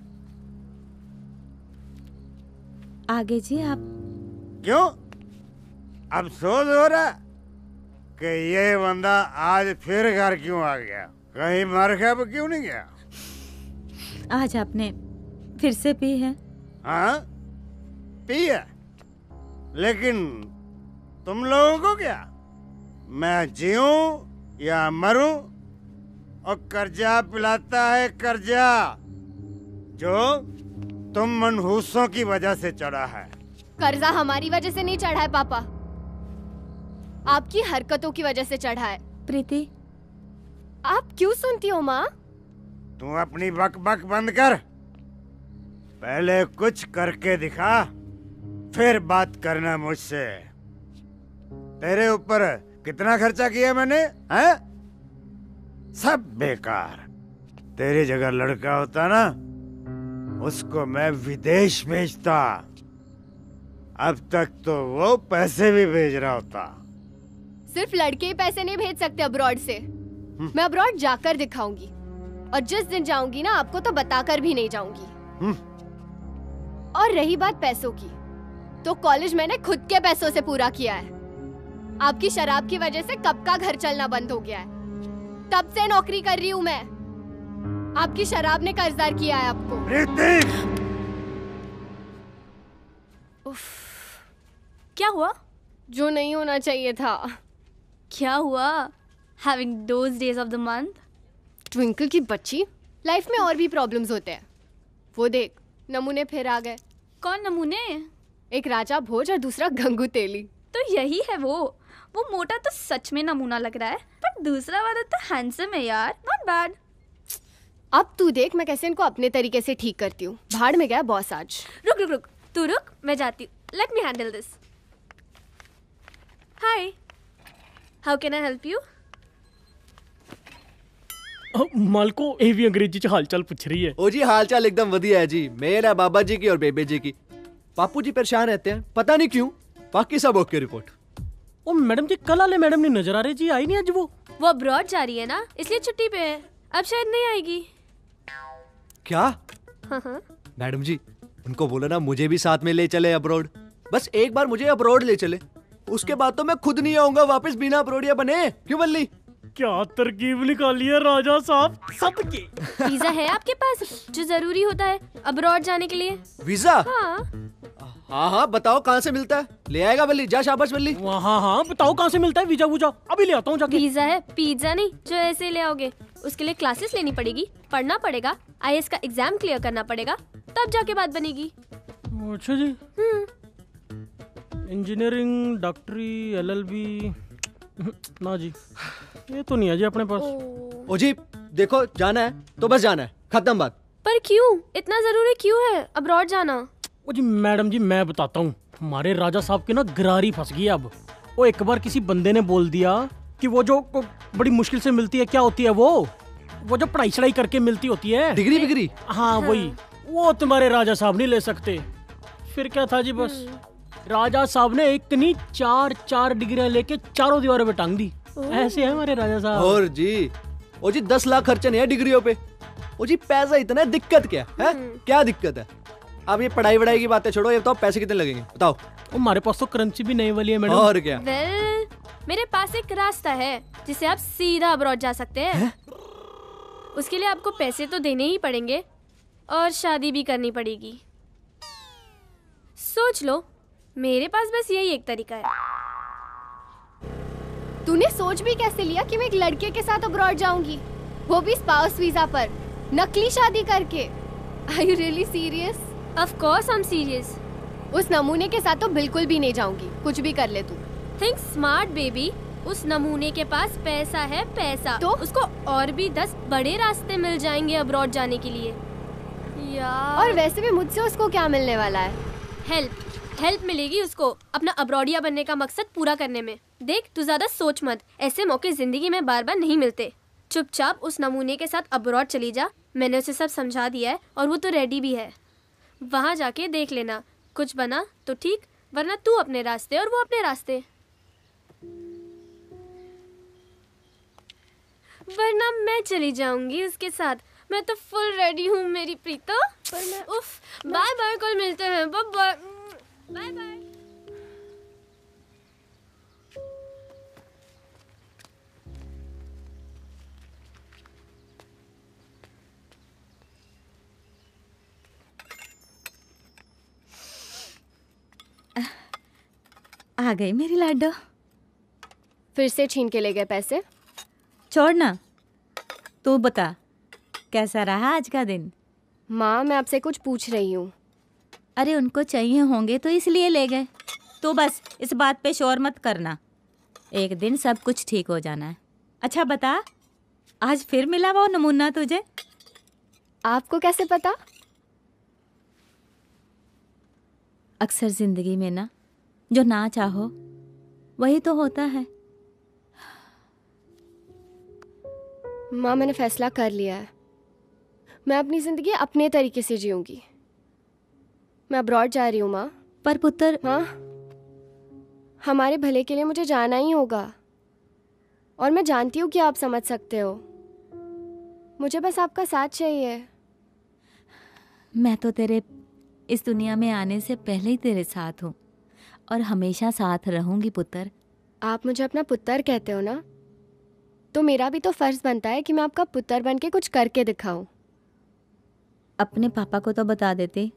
आगे जी आप। क्यों अफसोस हो रहा कि ये बंदा आज फिर घर क्यों आ गया? कहीं मर खा क्यों नहीं गया? आज आपने फिर से पी है? हाँ पी है, लेकिन तुम लोगों को क्या, मैं जीऊं या मरूं? और कर्जा पिलाता है कर्जा, जो तुम मनहूसों की वजह से चढ़ा है। कर्जा हमारी वजह से नहीं चढ़ा है पापा, आपकी हरकतों की वजह से चढ़ा है। प्रीति, आप क्यों सुनती हो माँ? तू अपनी बक बक बंद कर, पहले कुछ करके दिखा, फिर बात करना मुझसे। तेरे ऊपर कितना खर्चा किया मैंने, हैं? सब बेकार। तेरी जगह लड़का होता ना, उसको मैं विदेश भेजता। अब तक तो वो पैसे भी भेज रहा होता। सिर्फ लड़के ही पैसे नहीं भेज सकते अब्रॉड से, मैं अब्रॉड जाकर दिखाऊंगी, और जिस दिन जाऊंगी ना आपको तो बताकर भी नहीं जाऊंगी। और रही बात पैसों की, तो कॉलेज मैंने खुद के पैसों से पूरा किया है। आपकी शराब की वजह से कब का घर चलना बंद हो गया है, तब से नौकरी कर रही हूँ मैं। आपकी शराब ने कर्जदार किया है आपको। उफ, क्या हुआ? जो नहीं होना चाहिए था। क्या हुआ? Having those days of the month? Twinkle की बच्ची, लाइफ में और भी प्रॉब्लम्स होते हैं। वो देख, नमूने फिर आ गए। कौन नमूने? एक राजा भोज और दूसरा गंगू तेली। तो यही है वो। वो मोटा तो सच में नमूना लग रहा है, पर दूसरा वाला तो हैंडसम है यार, नॉट बैड। अब तू देख मैं कैसे इनको अपने तरीके से ठीक करती हूँ। भाड़ में गया बॉस आज। रुक रुक रुक, तू रुक, मैं जाती हूँ। Let me handle this. Hi, how can I help you? मालको ਇਹ ਵੀ अंग्रेजी ਚ हालचाल पूछ रही है। ओ जी हालचाल एकदम वधिया है जी, मेरा बाबा जी की और बेबे जी की। पापू जी परेशान रहते हैं, पता नहीं क्यों, बाकी सब ओके रिपोर्ट। ओ मैडम जी, कल वाले मैडम नहीं नजर आ रहे जी, आई नहीं आज वो। वो अब्रॉड जा रही है ना, इसलिए छुट्टी पे है, अब शायद नहीं आएगी। क्या? मैडम जी उनको बोलो ना मुझे भी साथ में ले चले अब्रॉड। बस एक बार मुझे अब्रॉड ले चले, उसके बाद तो मैं खुद नहीं आऊंगा वापस बिना अब्रॉडिया बने। क्यों बल्ली? क्या तरकीब निकाली है राजा साहब, सबकी। वीजा है आपके पास जो जरूरी होता है अब्रॉड जाने के लिए? वीजा? हाँ हाँ हाँ बताओ कहाँ से मिलता है? ले आएगा बल्ली, जा शाबाश बल्ली। हाँ हाँ बताओ कहाँ से मिलता है वीजा वूजा, अभी ले आता हूँ जाके। वीजा है, पिज्जा नहीं जो ऐसे ले आओगे। उसके लिए क्लासेस लेनी पड़ेगी, पढ़ना पड़ेगा, आई ए एस का एग्जाम क्लियर करना पड़ेगा, तब जाके बात बनेगी। अच्छा जी। इंजीनियरिंग, डॉक्टरी, एल एल बी, ना जी। ये तो नहीं है जी अपने पास। ओ जी देखो, जाना है तो बस जाना है, खत्म बात। पर क्यों? इतना जरूरी क्यों है अब्रॉड जाना? ओ जी मैडम जी, मैं बताता हूँ, हमारे राजा साहब की ना गरारी फंस गई अब। वो एक बार किसी बंदे ने बोल दिया कि वो जो बड़ी मुश्किल से मिलती है, क्या होती है वो वो जो पढ़ाई चढ़ाई करके मिलती होती है, डिग्री बिग्री। हाँ वही, वो तुम्हारे राजा साहब नहीं ले सकते। फिर क्या था जी, बस राजा साहब ने इतनी चार चार डिग्रियां लेके चारों दीवारों पे टांग दी। ऐसे है हमारे राजा साहब। और जी ओ जी दस लाख खर्चे नहीं है डिग्रियों पे। ओ जी पैसा इतना है, दिक्कत क्या है? क्या दिक्कत है? अब ये पढ़ाई वढ़ाई की बातें छोड़ो, ये बताओ पैसे कितने लगेंगे बताओ। हमारे पास तो करेंसी भी नहीं वाली है मैडम। और क्या? वेल, मेरे पास एक रास्ता है जिससे आप सीधा अब्रॉड जा सकते हैं। है? उसके लिए आपको पैसे तो देने ही पड़ेंगे और शादी भी करनी पड़ेगी। सोच लो, मेरे पास बस यही एक तरीका है। तूने सोच भी कैसे लिया कि मैं एक लड़के के साथ अब्रॉड जाऊंगी, वो भी स्पाउस वीजा पर, नकली शादी करके? Are you really serious? Of course I'm serious. उस नमूने के साथ तो बिल्कुल भी नहीं जाऊंगी, कुछ भी कर ले तू। Think smart baby. उस नमूने के पास पैसा है, पैसा तो उसको और भी दस बड़े रास्ते मिल जाएंगे अब्रॉड जाने के लिए यार। और वैसे भी मुझसे उसको क्या मिलने वाला है? हेल्प हेल्प मिलेगी उसको अपना अब्रॉडिया बनने का मकसद पूरा करने में। देख तू ज्यादा सोच मत, ऐसे मौके जिंदगी में बार बार नहीं मिलते। चुपचाप उस नमूने के साथ अब्रॉड चली जा, मैंने उसे सब समझा दिया है और वो तो रेडी भी है। वहाँ जाके देख लेना, कुछ बना तो ठीक, वरना तू अपने रास्ते और वो अपने रास्ते। वरना मैं चली जाऊंगी उसके साथ। मैं तो फुल रेडी हूँ मेरी प्रीतो। पर मैं उफ, बाय बाय, कल मिलते हैं, बाय बाय बाय बाय। आ गई मेरी लाडो। फिर से छीन के ले गए पैसे? छोड़ ना, तू बता कैसा रहा आज का दिन? माँ मैं आपसे कुछ पूछ रही हूँ। अरे उनको चाहिए होंगे तो इसलिए ले गए। तो बस इस बात पे शोर मत करना, एक दिन सब कुछ ठीक हो जाना है। अच्छा बता, आज फिर मिला वो नमूना तुझे? आपको कैसे पता? अक्सर जिंदगी में ना, जो ना चाहो वही तो होता है। माँ मैंने फैसला कर लिया है, मैं अपनी जिंदगी अपने तरीके से जीऊंगी। मैं अब्रॉड जा रही हूँ माँ। पर पुत्र। हाँ, हमारे भले के लिए मुझे जाना ही होगा और मैं जानती हूँ कि आप समझ सकते हो। मुझे बस आपका साथ चाहिए। मैं तो तेरे इस दुनिया में आने से पहले ही तेरे साथ हूँ और हमेशा साथ रहूंगी पुत्र। आप मुझे अपना पुत्र कहते हो ना, तो मेरा भी तो फर्ज बनता है कि मैं आपका पुत्र बन के कुछ करके दिखाऊं। अपने पापा को तो बता देते।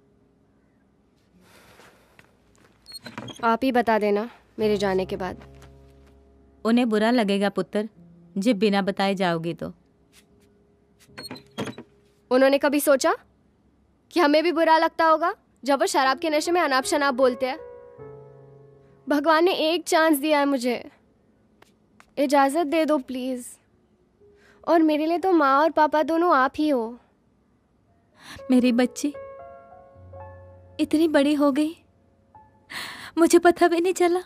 आप ही बता देना मेरे जाने के बाद। उन्हें बुरा लगेगा पुत्र, जब बिना बताए जाओगी तो। उन्होंने कभी सोचा कि हमें भी बुरा लगता होगा जब वो शराब के नशे में अनाप शनाप बोलते हैं? भगवान ने एक चांस दिया है मुझे, इजाजत दे दो प्लीज। और मेरे लिए तो माँ और पापा दोनों आप ही हो। मेरी बच्ची इतनी बड़ी हो गई, मुझे पता भी नहीं चला।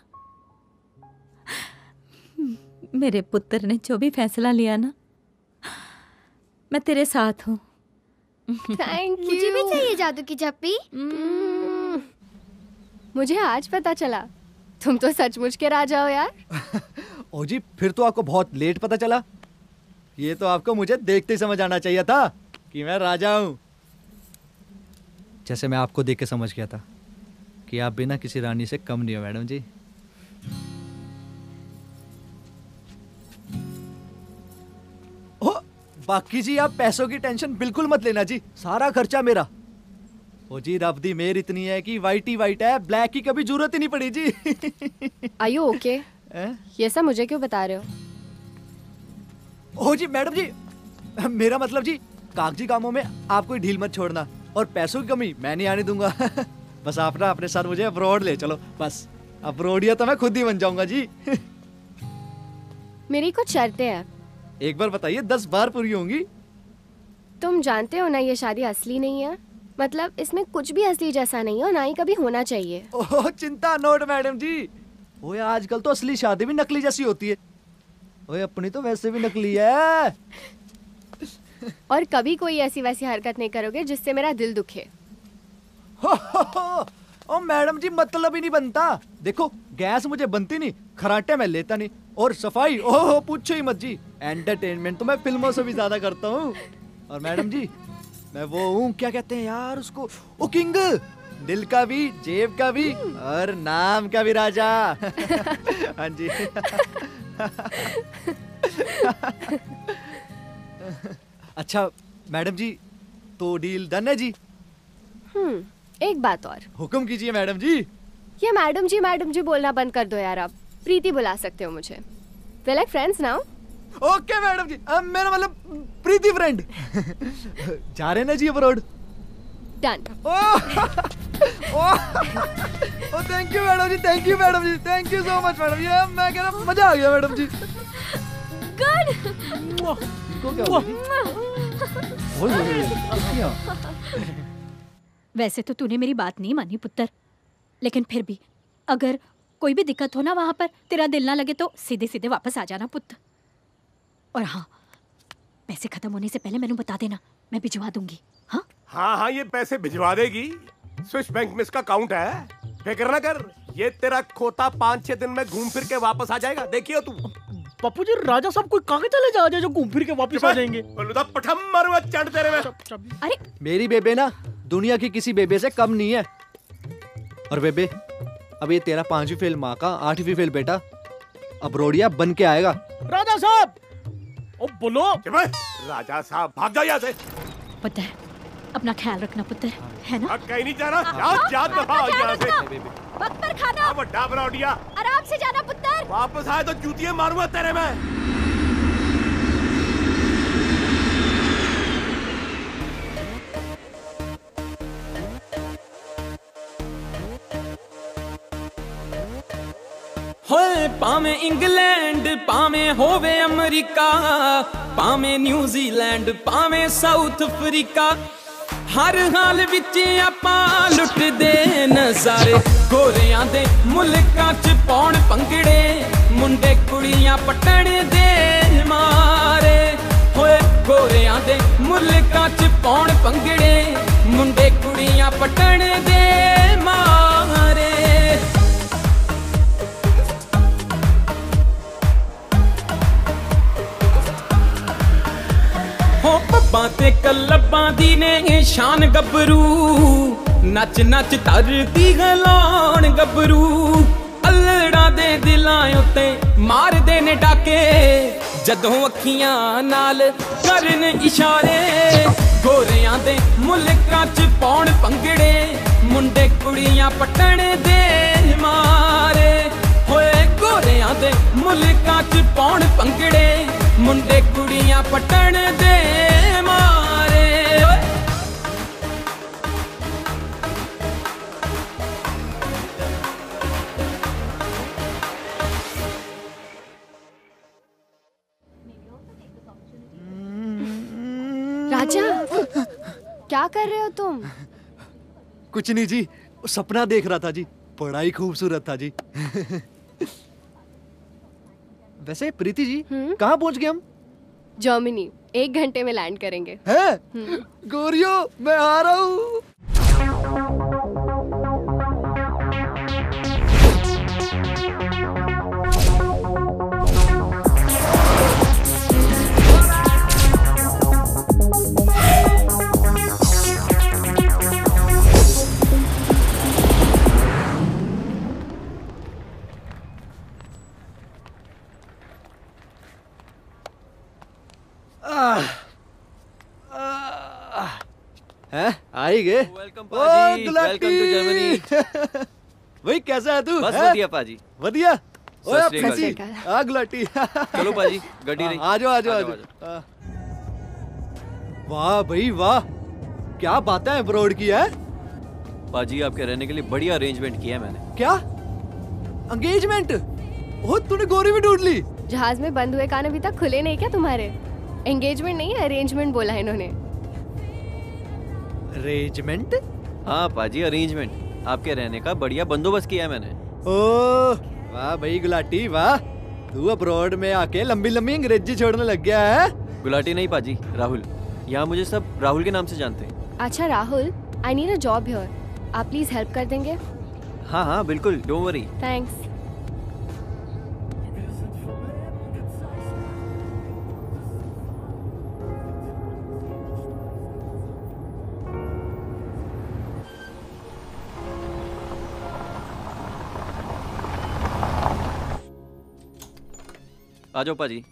मेरे पुत्र ने जो भी फैसला लिया ना, मैं तेरे साथ हूँ। Thank you. मुझे भी चाहिए जादू की चप्पी। मुझे आज पता चला, तुम तो सचमुच के राजा हो यार। ओ जी, फिर तो आपको बहुत लेट पता चला। ये तो आपको मुझे देखते ही समझ आना चाहिए था कि मैं राजा हूँ। जैसे मैं आपको देख के समझ गया था कि आप बिना किसी रानी से कम नहीं हो मैडम जी। ओ, बाकी जी आप पैसों की टेंशन बिल्कुल मत लेना जी, सारा खर्चा मेरा। ओ जी, रब दी मेहर इतनी है कि वाइट ही वाइट है, ब्लैक की कभी जरूरत ही नहीं पड़ी जी। Are you okay? ये सब मुझे क्यों बता रहे हो? ओ जी मैडम जी, मेरा मतलब जी कागजी कामों में आप कोई ढील मत छोड़ना, और पैसों की कमी मैं नहीं आने दूंगा। बस आप ना अपने साथ मुझे अब्रॉड ले चलो, बस अब्रॉडिया तो मैं खुद ही बन जाऊंगा जी। मेरी कुछ शर्तें हैं। एक बार बताइए, दस बार पूरी होंगी। तुम जानते हो ना ये शादी असली नहीं है, मतलब इसमें कुछ भी असली जैसा नहीं हो, ना ही कभी होना चाहिए। ओह चिंता नोट मैडम जी। ओए आजकल तो असली शादी भी नकली जैसी होती है। ओए अपनी तो वैसे भी नकली है। और कभी कोई ऐसी वैसी हरकत नहीं करोगे जिससे मेरा दिल दुखे। हो, हो, हो। ओ मैडम जी मतलब ही नहीं बनता। देखो गैस मुझे बनती नहीं, खराटे मैं लेता नहीं, और सफाई ओह पूछो ही मत जी। एंटरटेनमेंट तो मैं फिल्मों से भी ज्यादा करता हूँ। और मैडम जी मैं वो हूँ, क्या कहते हैं यार उसको, ओ किंग, दिल का भी, जेब का भी और नाम का भी राजा। हाँ जी। अच्छा मैडम जी, तो डील डन है जी? हम्म, एक बात और। हुक्म कीजिए मैडम जी। ये मैडम जी मैडम जी बोलना बंद कर दो यार, आप प्रीति बुला सकते हो मुझे। We like friends now. Okay madam ji, अब मेरा मतलब प्रीति फ्रेंड। जा रहे ना जी अब्रॉड? डन। ओ thank you madam ji, thank you madam ji, thank you so much madam. ये मैं कह रहा मजा आ गया मैडम जी। गुड। इनको क्या हुआ? वैसे तो तूने मेरी बात नहीं मानी पुत्र, लेकिन फिर भी अगर कोई भी दिक्कत हो ना वहां पर, तेरा दिल ना लगे तो सीधे सीधे वापस आ जाना पुत्र। और हाँ, पैसे खत्म होने से पहले मैंने बता देना, मैं भिजवा दूंगी। हाँ हाँ हाँ ये पैसे भिजवा देगी। स्विस बैंक में इसका अकाउंट है, फिक्र ना कर। ये तेरा खोता पाँच छह दिन में घूम फिर के वापस आ जाएगा, देखियो तू। पप्पू जी राजा साहब कोई कहाँ चले जा जो घूम फिर के वापस आ जाएंगे। चढ़ तेरे में। अरे मेरी बेबे ना दुनिया की किसी बेबे से कम नहीं है। और बेबे अब ये तेरा पांचवी फेल माँ का, आठवीं फेल बेटा अब रोडिया बन के आएगा। राजा साहब ओ बोलो। राजा साहब भाग जाओ यहाँ से। पुत्र अपना ख्याल रखना पुत्र, है ना? कहीं नहीं जाना, जाओ जाओ दफा हो यहाँ से। वक्त पर खाना, बड़ा बरौडिया। आराम से जाना पुत्र। वापस आए तो जूतियां मारूंगा तेरे में। होए पावे इंग्लैंड पावे होवे अमेरिका, पावे न्यूजीलैंड पावे साउथ अफ्रीका, हर हाल विच आपां लुटदे नज़ारे। गोरियां दे मुल्कां च पौण पंगड़े, मुंडे कुड़ियां पटण दे मारे। होए गोरियां दे मुल्कां च पौण पंगड़े, मुंडे कुड़ियां पटण दे मारे। हो पब्बां ते कल्लबां दी ने शान गबरू, नच नच तरदी गलान गबरू। अल्लड़ा दे दिलां उत्ते मारदे ने डाके, जदों अखियां नाल करन इशारे। गोरियां दे मुल्कां च पौण पंगड़े, मुंडे कुड़ियां पटण दे मारे। होए गोरियां दे मुल्कां च पौण पंगड़े, मुंडे कुड़ियां पटण दे मारे। राजा क्या कर रहे हो तुम? कुछ नहीं जी, सपना देख रहा था जी, बड़ा ही खूबसूरत था जी। वैसे प्रीति जी कहाँ पहुँच गए हम? जर्मनी, एक घंटे में लैंड करेंगे। है? गोरियो मैं आ रहा हूँ। हैं आ ही गए। वेलकम पाजी, वेलकम टू जर्मनी। भाई कैसा है तू? बस बढ़िया पाजी। बढ़िया। ओए सत श्री अकाल अपनी जी। आ गुलाटी। चलो पाजी गड्डी नहीं। आ जाओ आ जाओ आ जाओ। वाह भाई वाह, क्या बातें हैं ब्रोड की है। पाजी आपके रहने के लिए बढ़िया अरेंजमेंट किया है मैंने। क्या? एंगेजमेंट? ओह तूने गोरी भी ढूंढ ली? जहाज में बंद हुए कान अभी तक खुले नहीं क्या तुम्हारे? एंगेजमेंट नहीं अरेंजमेंट बोला है इन्होंने। अरेंजमेंट? हाँ पाजी अरेंजमेंट। आपके रहने का बढ़िया बंदोबस्त किया है मैंने। ओह वाह भाई गुलाटी वाह, तू अब्रॉड में आके लंबी लंबी अंग्रेजी छोड़ने लग गया है। गुलाटी नहीं पाजी, राहुल। यहाँ मुझे सब राहुल के नाम से जानते हैं। अच्छा Rahul, I need a job here, आप प्लीज हेल्प कर देंगे? हाँ हाँ बिल्कुल, डोंट वरी। थैंक्स। आ जाओ पाजी।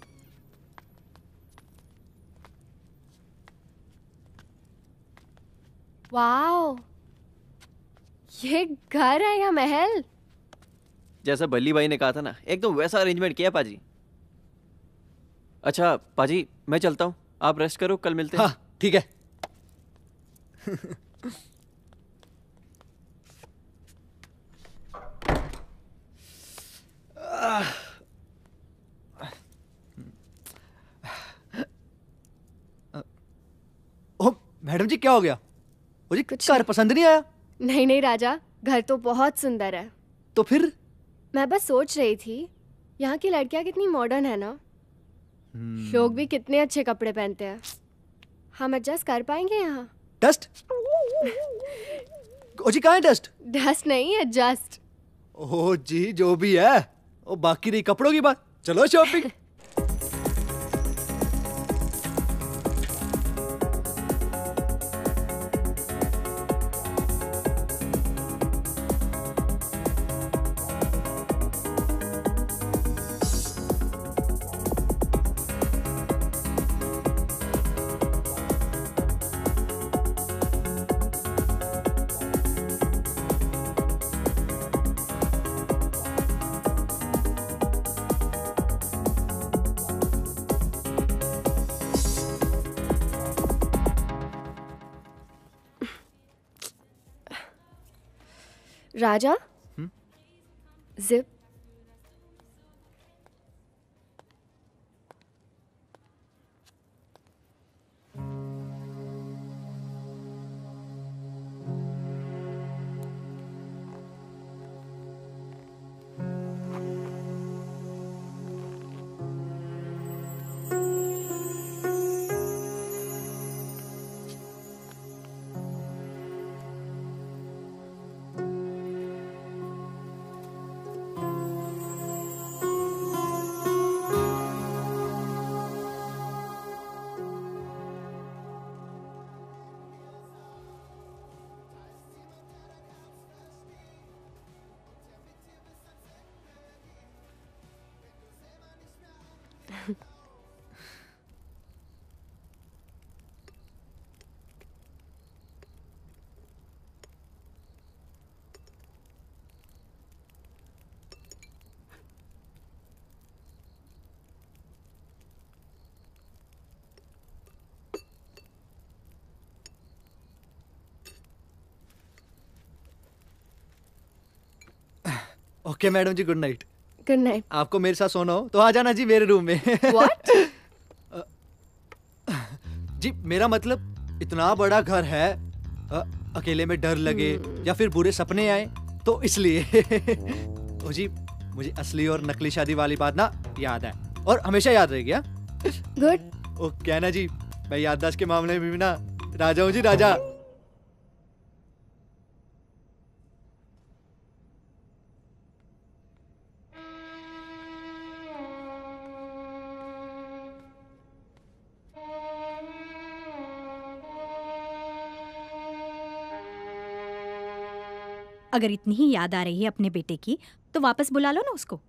वाओ, ये घर है या महल? जैसा बल्ली भाई ने कहा था ना, एकदम वैसा अरेंजमेंट किया पाजी। अच्छा पाजी मैं चलता हूँ, आप रेस्ट करो, कल मिलते हैं। हाँ ठीक है। ओह मैडम जी क्या हो गया? मुझे कुछ घर पसंद नहीं आया? नहीं नहीं राजा, घर तो बहुत सुंदर है। तो फिर? मैं बस सोच रही थी यहाँ की लड़कियाँ कितनी मॉडर्न है ना। लोग भी कितने अच्छे कपड़े पहनते हैं। हम एडजस्ट कर पाएंगे यहाँ? डस्ट? ओ जी कहाँ है डस्ट? डस्ट नहीं है, जस्ट। ओह जी जो भी है, ओ बाकी रही कपड़ों की बात, चलो shopping. Raja, zip. Okay madam ji, good night. Good night. आपको मेरे साथ सोना हो तो आ जाना जी मेरे रूम में। What? जी मेरा मतलब इतना बड़ा घर है, अ, अकेले में डर लगे या फिर बुरे सपने आए तो इसलिए। ओ जी मुझे असली और नकली शादी वाली बात ना याद है और हमेशा याद रहेगी। गुड। ओ क्या ना जी, मैं याददाश्त के मामले में भी ना राजा हूँ जी, राजा। अगर इतनी ही याद आ रही है अपने बेटे की तो वापस बुला लो ना उसको।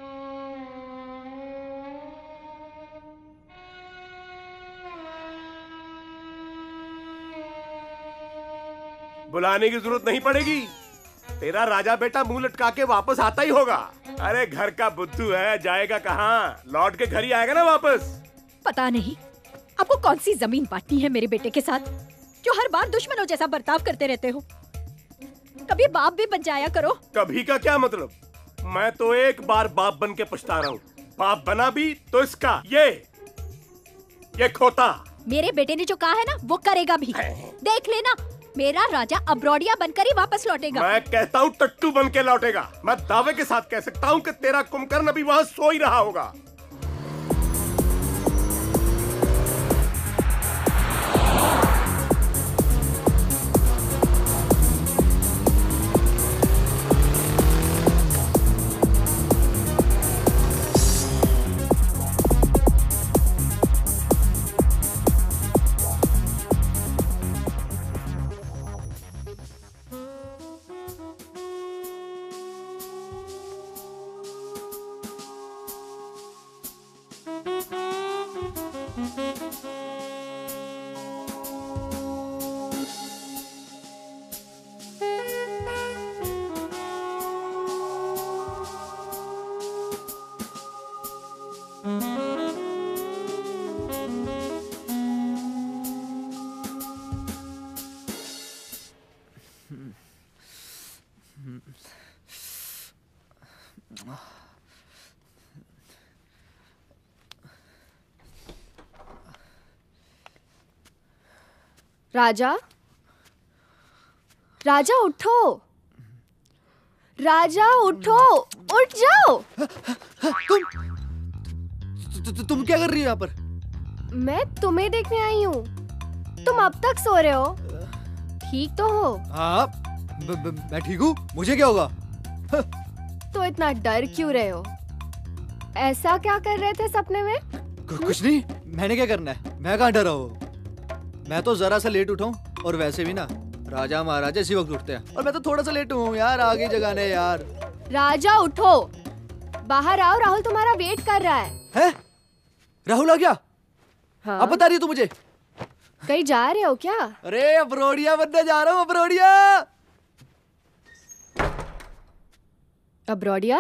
बुलाने की जरूरत नहीं पड़ेगी, तेरा राजा बेटा मुंह लटका के वापस आता ही होगा। अरे घर का बुद्धू है, जाएगा कहाँ, लौट के घर ही आएगा ना वापस। पता नहीं आपको कौन सी जमीन बांटनी है मेरे बेटे के साथ, जो हर बार दुश्मनों जैसा बर्ताव करते रहते हो। कभी बाप भी बन जाया करो। कभी का क्या मतलब, मैं तो एक बार बाप बन के पछता रहा हूँ। बाप बना भी तो इसका ये ये खोता। मेरे बेटे ने जो कहा है ना वो करेगा भी। देख लेना, मेरा राजा अब्रोडिया बनकर ही वापस लौटेगा। मैं कहता हूँ टट्टू बन के लौटेगा। मैं दावे के साथ कह सकता हूँ कि तेरा कुंभकर्ण अभी वहाँ सो ही रहा होगा। राजा, राजा उठो, राजा उठो, उठ जाओ। तुम तु, तु, तुम क्या कर रही हो यहाँ पर? मैं तुम्हें देखने आई हूँ। तुम अब तक सो रहे हो? ठीक तो हो? हाँ, ब, ब, मैं ठीक हूँ। मुझे क्या होगा? तो इतना डर क्यों रहे हो? ऐसा क्या कर रहे थे सपने में? कुछ नहीं। मैंने क्या करना है? मैं कहाँ डरा हूँ? मैं तो जरा सा लेट उठा हूँ, और वैसे भी ना राजा महाराजा इसी वक्त उठते हैं, और मैं तो थोड़ा सा लेट हूँ यार, आगे जगाने यार। राजा उठो, बाहर आओ, राहुल तुम्हारा वेट कर रहा है। हैं? राहुल आ गया? हाँ? अब बता रही तू मुझे? कहीं जा रहे हो क्या? अरे अब्रोडिया बनने जा रहा हूँ, अब्रोडिया। अब्रोडिया?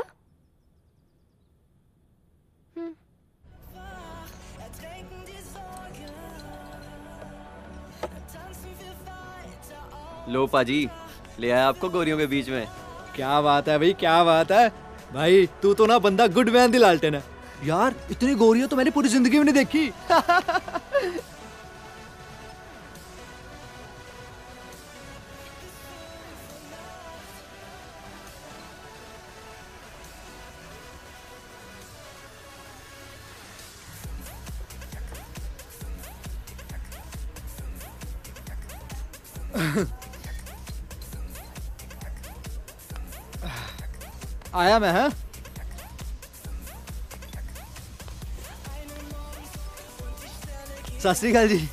लो पाजी, ले आया आपको गोरियों के बीच में। क्या बात है भाई, क्या बात है भाई। तू तो ना बंदा गुड मैन दी लालटेन है यार। इतनी गोरियां तो मैंने पूरी जिंदगी में नहीं देखी। आया मैं। है सत श्री अकाल जी।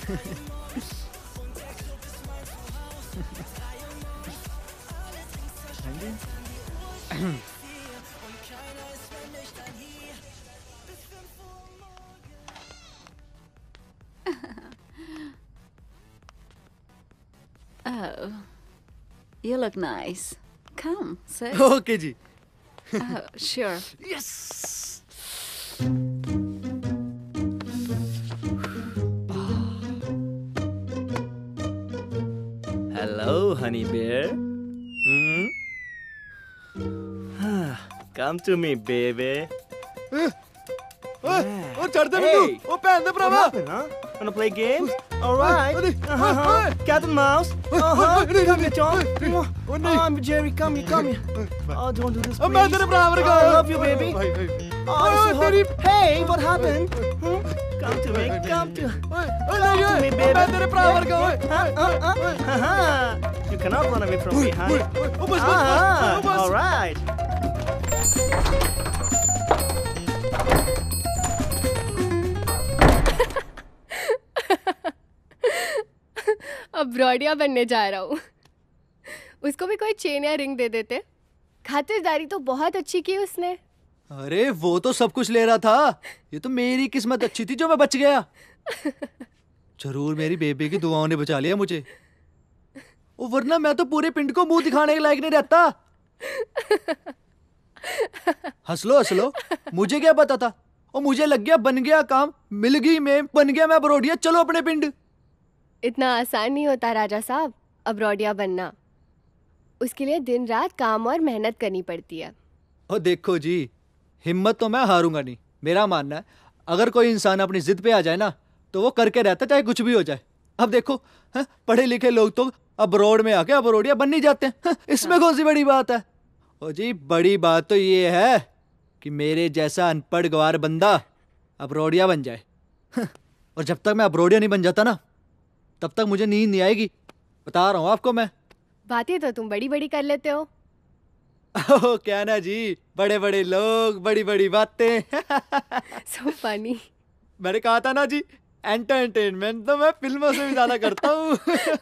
Oh, you look nice. Come, sit. Okay ji. Oh, sure. Yes. Hello, honey bear. Hmm? Come to me, baby. ओ चढ़ दे बिंदु, ओ पहन दे भरावा। Wanna play games? All right. Uh-huh. Cat and mouse. Uh-huh. Come here, John. Oh, I'm Jerry. Come here, come here. Oh, don't do this, please. मैं तेरे बराबर का। I love you, baby. Oh, it's so hot. Hey, what happened? Hmm? Come to me. Come to. Come to me, baby. मैं तेरे बराबर का। Uh-huh. You cannot run away from me, huh? Ah, all right. अब ब्रॉडिया बनने जा रहा हूँ। उसको भी कोई चेन या रिंग दे देते। खातिरदारी तो बहुत अच्छी की उसने। अरे वो तो सब कुछ ले रहा था। ये तो मेरी किस्मत अच्छी थी जो मैं बच गया। जरूर मेरी बेबी की दुआओं ने बचा लिया मुझे, और वरना मैं तो पूरे पिंड को मुंह दिखाने के लायक नहीं रहता। हंस लो हंस लो, मुझे क्या पता था। और मुझे लग गया, बन गया काम, मिल गई मैं, बन गया मैं ब्रॉडिया। चलो अपने पिंड। इतना आसान नहीं होता राजा साहब अब्रोडिया बनना। उसके लिए दिन रात काम और मेहनत करनी पड़ती है। और देखो जी, हिम्मत तो मैं हारूंगा नहीं। मेरा मानना है अगर कोई इंसान अपनी जिद पे आ जाए ना तो वो करके रहता चाहे कुछ भी हो जाए। अब देखो है, पढ़े लिखे लोग तो अब्रॉड में आके अब्रोडिया बन नहीं जाते हैं, इसमें कौन सी बड़ी बात है। ओ जी बड़ी बात तो ये है कि मेरे जैसा अनपढ़ गवार बंदा अब्रोडिया बन जाए। और जब तक मैं अब्रोडिया नहीं बन जाता ना तब तक मुझे नींद नहीं आएगी, बता रहा हूँ आपको मैं। बातें तो तुम बड़ी बड़ी कर लेते हो। ओह क्या ना जी, बड़े बड़े लोग बड़ी बड़ी बातें। So funny. मैंने कहा था ना जी एंटरटेनमेंट तो मैं फिल्मों से भी ज्यादा करता हूँ।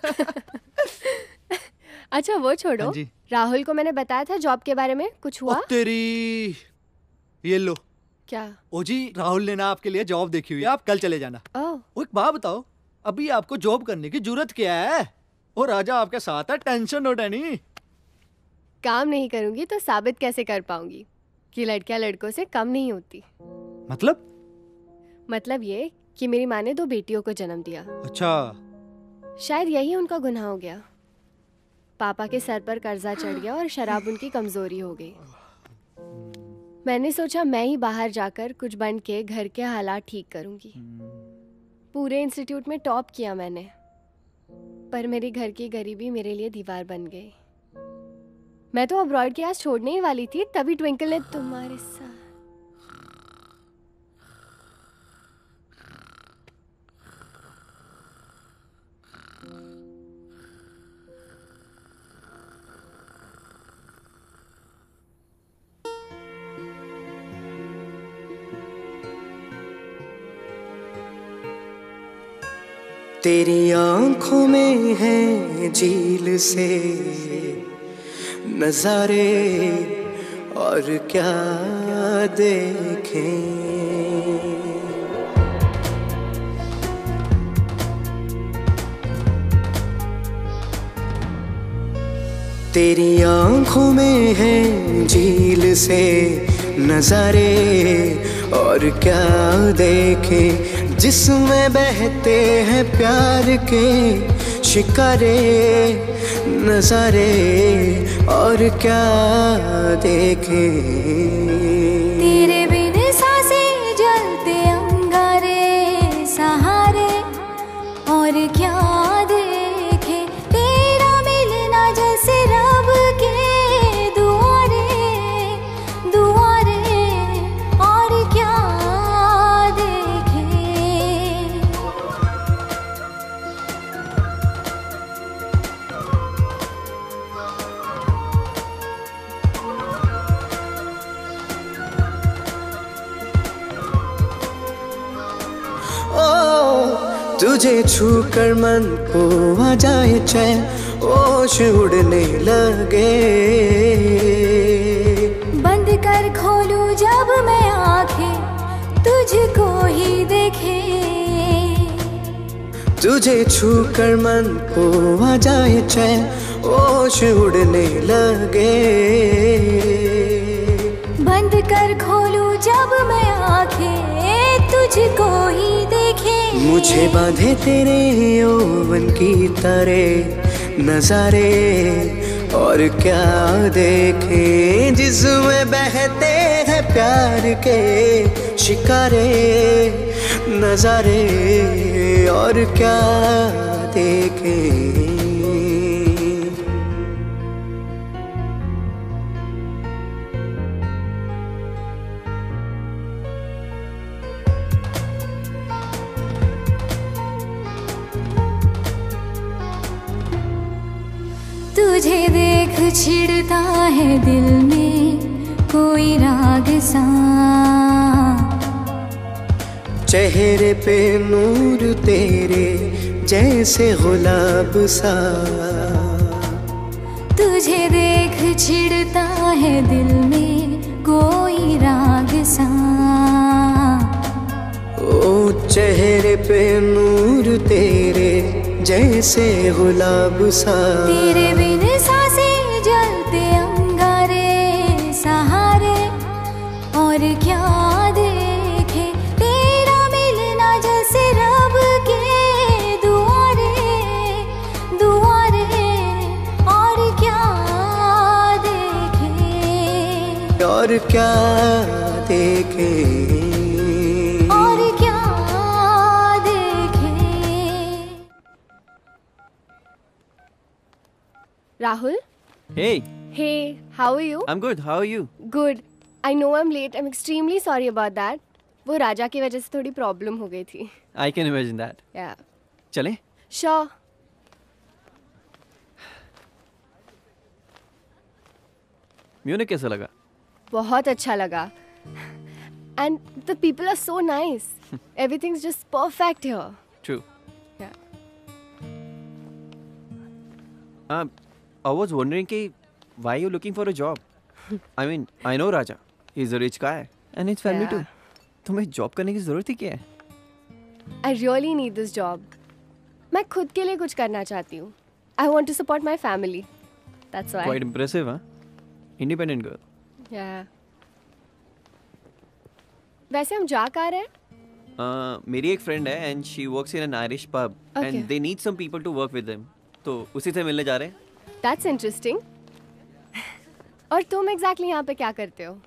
अच्छा वो छोड़ो, हाँ जी। राहुल को मैंने बताया था जॉब के बारे में, कुछ हुआ? तेरी ये लो। क्या? ओ जी राहुल ने ना आपके लिए जॉब देखी हुई है, आप कल चले जाना। ओह। एक बात बताओ, अभी आपको जॉब करने की जरूरत क्या है? वो राजा आपके साथ है, टेंशन नो टैनी। काम नहीं करूंगी तो साबित कैसे कर पाऊंगी कि लड़कियां लड़कों से कम नहीं होती। मतलब? मतलब ये कि मेरी माँ ने दो बेटियों को जन्म दिया। अच्छा। शायद यही उनका गुनाह हो गया। पापा के सर पर कर्जा चढ़ गया और शराब उनकी कमजोरी हो गई। मैंने सोचा मैं ही बाहर जाकर कुछ बन के घर के हालात ठीक करूंगी। पूरे इंस्टीट्यूट में टॉप किया मैंने, पर मेरे घर की गरीबी मेरे लिए दीवार बन गई। मैं तो अब्रॉड की आस छोड़ने ही वाली थी, तभी ट्विंकल ने तुम्हारे साथ। तेरी आंखों में है झील से नजारे और क्या देखें। तेरी आंखों में है झील से नजारे और क्या देखें, जिसमें बहते हैं प्यार के शिकारे नजारे और क्या देखें। तेरे बिन सांसें जलते अंगारे सहारे और क्या देखे, तेरा मिलना जैसे रब के दुआरे दुआरे और क्या तुझे छूकर मन को आ जाए चैन, होश उड़ने लगे। बंद कर खोलूं जब मैं आंखें तुझको ही देखे। तुझे छूकर मन को आ जाए चैन, होश उड़ने लगे। बंद कर खोलूं जब मैं आंखें तुझको ही देखे। मुझे बांधे तेरे यौवन की तरह नजारे और क्या देखे, जिसमें बहते हैं प्यार के शिकारे नजारे और क्या देखें। तुझे देख छिड़ता है दिल में कोई राग सा, चेहरे पे नूर तेरे जैसे गुलाब सा। तुझे देख छिड़ता है दिल में कोई राग सा, ओ चेहरे पे नूर तेरे जैसे गुलाब सा। तेरे बिन सांसें जलते अंगारे सहारे और क्या देखे, तेरा मिलना जैसे रब के दुआरे दुआरे और क्या देखे और क्या देखे और क्या देखे। Rahul? Hey, Hey, how are you? I'm good. How are you? Good. I know I'm late. I'm extremely sorry about that. वो राजा की वजह से थोड़ी प्रॉब्लम हो गई थी. I can imagine that. Yeah. चलें? Sure. म्यूनिक कैसा लगा? बहुत अच्छा लगा. And the people are so nice. Everything's just perfect here. True. Yeah. Um, I was wondering कि why you looking for a job? I mean, I know Raja. He's a rich guy and his family Yeah. too. तुम्हें job करने की जरूरत ही क्या है? I really need this job. मैं खुद के लिए कुछ करना चाहती हूँ. I want to support my family. That's why. Quite impressive, huh? Independent girl. Yeah. वैसे हम जा कहाँ रहे हैं? Uh, मेरी एक फ्रेंड है and she works in an Irish pub Okay. and they need some people to work with them. तो उसी से मिलने जा रहे हैं. That's interesting. और तुम exactly यहाँ पे क्या करते हो?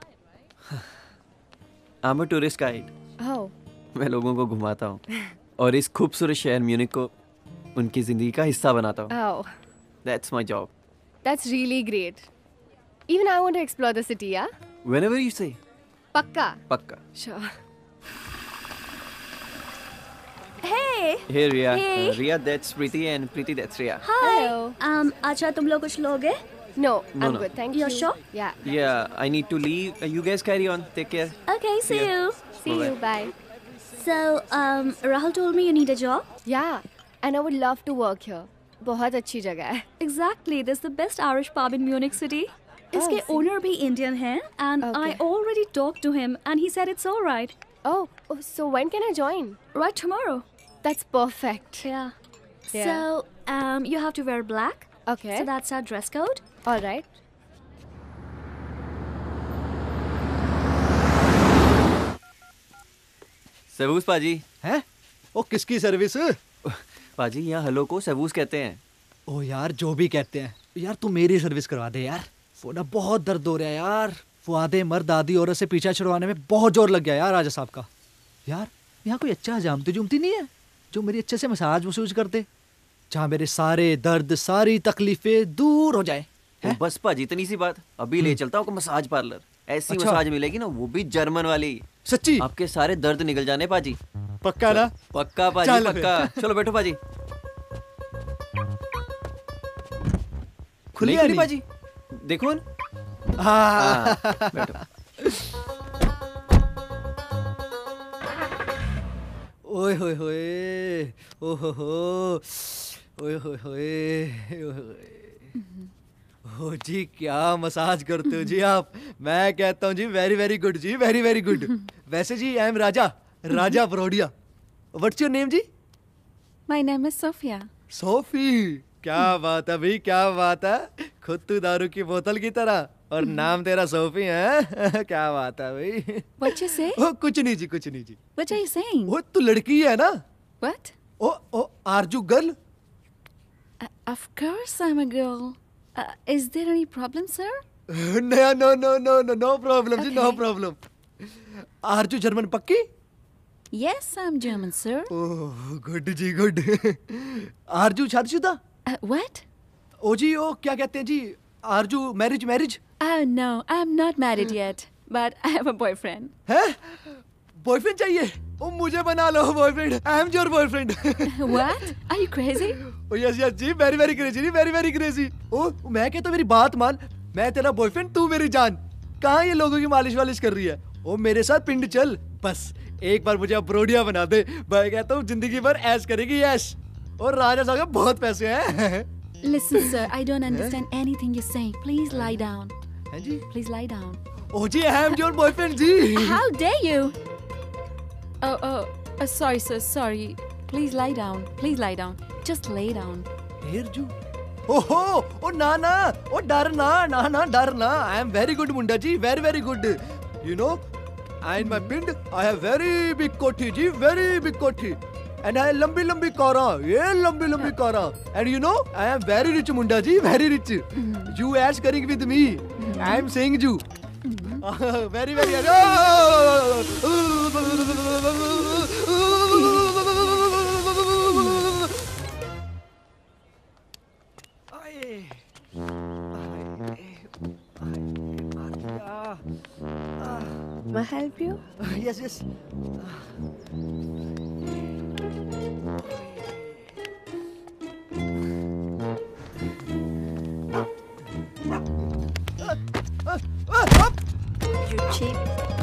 I'm a tourist guide. Oh. मैं लोगों को घुमाता हूँ और इस खूबसूरत शहर म्यूनिक को उनकी जिंदगी का हिस्सा बनाता हूँ. Oh. That's my job. That's really great. Even I want to explore the city, yeah? Whenever you say. पक्का? पक्का. Sure. Hey. Hey Riya. Hey. Uh, Riya, that's Preeti and Preeti, that's Riya. Hi. Um, अच्छा तुम लोग कुछ लोगे? No, No, I'm no. good. Thank You're you. sure? Yeah. Yeah, I need to leave. Uh, you guys carry on. Take care. Okay, see Yeah. you. See you. Bye. So, um, Rahul told me you need a job. Yeah, and I would love to work here. बहुत अच्छी जगह है. Exactly. This is the best Irish pub in Munich city. इसके see. owner भी Indian हैं, and I Okay. already talked to him, and he said it's all right. Oh, oh, so when can I join? Right tomorrow. That's perfect. Yeah. Yeah. So, um, you have to wear black. Okay. So that's our dress code. All right. सेवूस पाजी. हैं? ओ किसकी service? पाजी यहाँ hello को सेवूस कहते हैं. ओ यार जो भी कहते हैं यार तू मेरी सर्विस करवा दे यार. वो ना बहुत दर्द हो रहा है यार. फुआदे मर्द आदि औरत से पीछा छुड़वाने में बहुत जोर लग गया यार राजा साहब का. यार यहाँ कोई अच्छा जामती जुमती नहीं है जो मेरी अच्छे से मसाज वसूज कर दे, जहाँ मेरे सारे दर्द सारी तकलीफें दूर हो जाए. ओ बस पाजी इतनी सी बात. अभी ले चलता हूँ मसाज पार्लर. ऐसी अच्छा। मसाज मिलेगी ना, वो भी जर्मन वाली. सच्ची? आपके सारे दर्द निकल जाने पाजी. पक्का ना? पक्का पाजी चल पक्का. चलो बैठो पाजी. खुली नहीं खुली नहीं? पाजी. देखो न. हाँ. हाँ, बैठो. ओए होए होए. ओ हो हो. ओए होए होए. ओ जी क्या मसाज करते हो जी आप. मैं कहता हूँ जी वेरी वेरी गुड जी. Very very good. वैसे जी I am Raja. Raja Brodia. What's your name जी? My name is Sophia. Sophie. क्या बात है भाई, क्या बात है. खुद तू दारू की बोतल की तरह और नाम तेरा सोफी है. क्या बात है भाई. What you say? ओ कुछ नहीं जी, कुछ नहीं जी. What are you saying? ओ तू लड़की है ना? What? ओ ओ are you girl. Uh, of course I'm a girl. Uh, is there any problem, sir? No no no no no no problem जी, no problem. आरजू जर्मन पक्की? Yes, I'm German, sir. Oh good जी good. Are you शादीशुदा? Uh, what? ओ जी ओ क्या कहते हैं जी, are you marriage marriage? Oh no, I'm not married yet, but I have a boyfriend. है? Boyfriend चाहिए? ओ मुझे बना लो boyfriend. I am your boyfriend. What? Are you crazy? ओ यस यस जी, very very crazy, very very crazy. ओ मैं कहता मेरी बात मान. मैं तेरा बॉयफ्रेंड, तू मेरी जान. कहाँ ये लोगों की मालिश वालिश कर रही है? ओ मेरे साथ पिंड चल. बस एक बार मुझे अब ब्रोडिया बना दे. मैं कहता हूँ जिंदगी भर ऐश करेगी ऐश. और राजा साहब के बहुत पैसे हैं. Listen, sir, I don't understand anything you're saying. Please lie down. हैं जी? Please lie down. ओ जी आई एम योर बॉयफ्रेंड जी. How dare you? Oh, oh, uh, sorry, sir, sorry. Please lie down. Please lie down. Just lay down. हेरजू. ओहो ओ ना ना ओ डर ना ना ना डर ना. आई एम वेरी गुड मुंडा जी, very very good. You know I in my पिंड आई हैव वेरी बिग कोठी जी, वेरी बिग कोठी. एंड आई लंबी लंबी कारा, ये लंबी लंबी कारा. And you know I am very rich मुंडा जी, वेरी रिच. यू ऐश करिंग with me. I am saying you. Very very May I help you? Yes, yes. You cheap.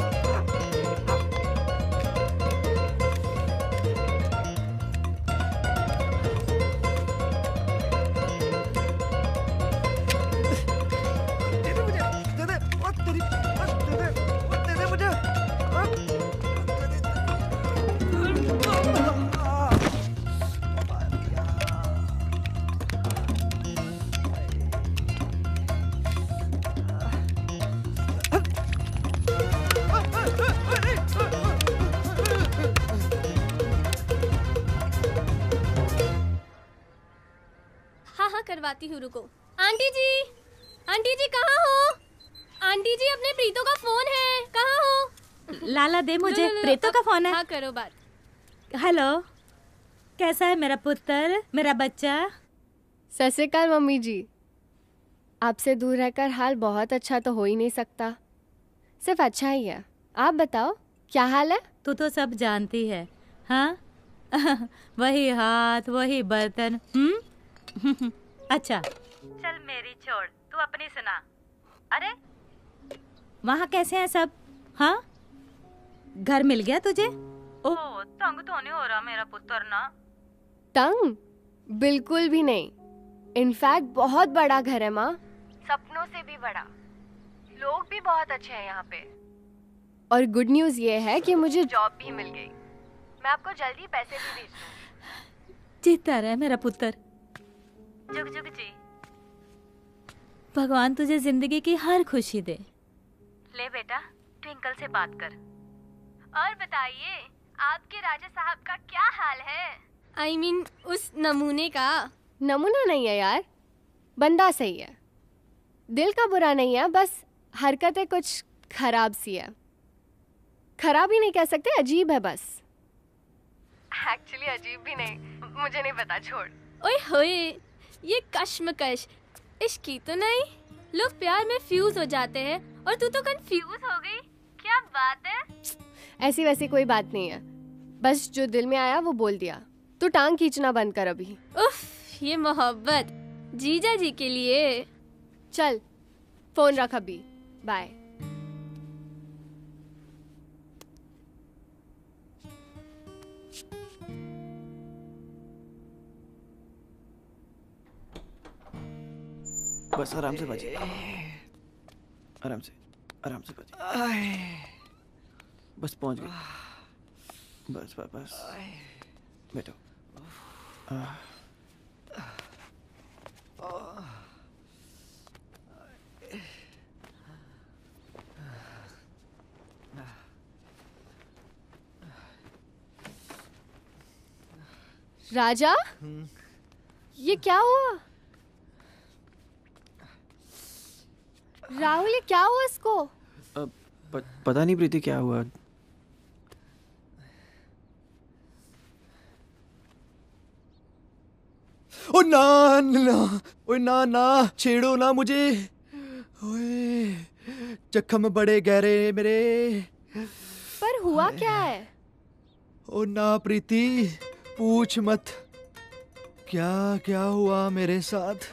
करवाती हूँ, रुको। आंटी जी, आंटी जी कहाँ हो? आंटी जी, अपने प्रीतो का फोन है, कहाँ हो? लाला दे मुझे, लो, लो, प्रीतो का फोन है। हाँ करो बात। हेलो, कैसा है मेरा पुत्र, मेरा बच्चा? सत श्री अकाल मम्मी जी। आपसे दूर रहकर हाल बहुत अच्छा तो हो ही नहीं सकता, सिर्फ अच्छा ही है। आप बताओ क्या हाल है? तू तो सब जानती है। हाँ वही हाथ वही बर्तन। हम्म अच्छा चल मेरी छोड़, तू अपनी सुना। अरे वहाँ कैसे हैं सब? हाँ घर मिल गया तुझे? ओह तंग तो नहीं हो रहा मेरा पुत्र ना? तंग बिल्कुल भी नहीं, इनफैक्ट बहुत बड़ा घर है माँ, सपनों से भी बड़ा। लोग भी बहुत अच्छे हैं यहाँ पे। और गुड न्यूज ये है कि मुझे जॉब भी मिल गई। मैं आपको जल्दी पैसे भी भेज दूँ। जीता रहे मेरा पुत्र। जुग जुग जी। भगवान तुझे जिंदगी की हर खुशी दे। ले बेटा ट्विंकल से बात कर। और बताइए आपके राजा साहब का क्या हाल है? आई I मीन mean, उस नमूने का। नमूना नहीं है यार, बंदा सही है, दिल का बुरा नहीं है, बस हरकतें कुछ खराब सी है। खराब ही नहीं कह सकते, अजीब है बस। एक्चुअली अजीब भी नहीं, मुझे नहीं पता, छोड़। ओए होए, ये कश्मकश इश्क की तो नहीं। लोग प्यार में फ्यूज हो जाते हैं और तू तो कंफ्यूज हो गई। क्या बात है? ऐसी वैसी कोई बात नहीं है, बस जो दिल में आया वो बोल दिया। तू टांग खींचना बंद कर अभी। उफ, ये मोहब्बत जीजा जी के लिए। चल फोन रख अभी, बाय। बस आराम से बजे, आराम से आराम से बजे। बस पहुंच गए। बस बस बस बैठो। राजा, ये क्या हुआ? राहुल, ये क्या हुआ इसको? अब प, पता नहीं प्रीति क्या हुआ। ओ ना ना, ओ ना ना, छेड़ो ना मुझे। ओए जख्म बड़े गहरे मेरे। पर हुआ क्या है? ओ ना प्रीति, पूछ मत क्या क्या हुआ मेरे साथ।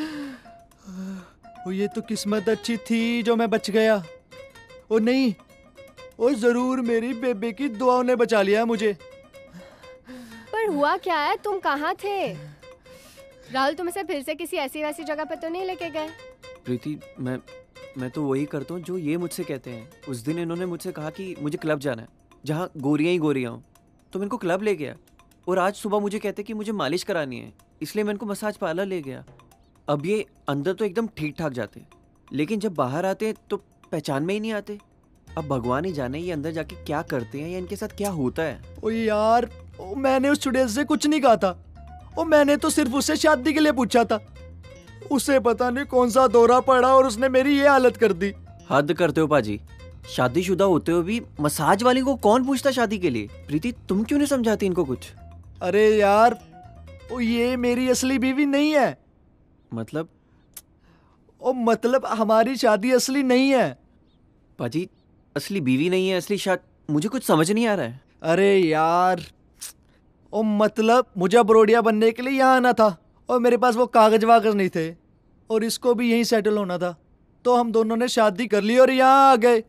ओ ये तो किस्मत अच्छी थी जो मैं बच गया। ओ नहीं, ओ जरूर मेरी बेबे की दुआओं ने बचा लिया मुझे। पर हुआ क्या है? तुम कहाँ थे? राहुल तुम इसे फिर से किसी ऐसी वैसी जगह पे तो नहीं लेके गए? प्रीति मैं मैं तो वही करता हूँ जो ये मुझसे कहते हैं। उस दिन इन्होंने मुझसे कहा कि मुझे क्लब जाना है जहाँ गोरियाँ ही गोरियाँ हों, तो मैं इनको क्लब ले गया। और आज सुबह मुझे कहते कि मुझे मालिश करानी है, इसलिए मैं इनको मसाज पार्लर ले गया। अब ये अंदर तो एकदम ठीक ठाक जाते हैं, लेकिन जब बाहर आते हैं तो पहचान में ही नहीं आते। अब भगवान ही जाने ये अंदर जाके क्या करते हैं या इनके साथ क्या होता है। ओ यार, ओ मैंने उस चुड़ैल से कुछ नहीं कहा था। ओ मैंने तो सिर्फ उससे शादी के लिए पूछा था। उसे पता नहीं कौन सा दौरा पड़ा और उसने मेरी ये हालत कर दी। हद करते हो पाजी, शादीशुदा होते हुए भी मसाज वाली को कौन पूछता शादी के लिए? प्रीति तुम क्यों नहीं समझाती इनको कुछ? अरे यार ओ ये मेरी असली बीवी नहीं है। मतलब? ओ मतलब हमारी शादी असली नहीं है। पाजी असली बीवी नहीं है, असली शाद मुझे कुछ समझ नहीं आ रहा है। अरे यार ओ मतलब मुझे बरोडिया बनने के लिए यहाँ आना था और मेरे पास वो कागज वागज नहीं थे और इसको भी यहीं सेटल होना था, तो हम दोनों ने शादी कर ली और यहाँ आ गए।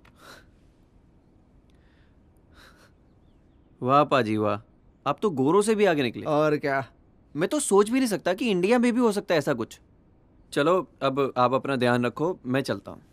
वाह पाजी वाह, आप तो गोरों से भी आगे निकले। और क्या, मैं तो सोच भी नहीं सकता कि इंडिया में भी हो सकता है ऐसा कुछ। चलो अब आप अपना ध्यान रखो, मैं चलता हूँ।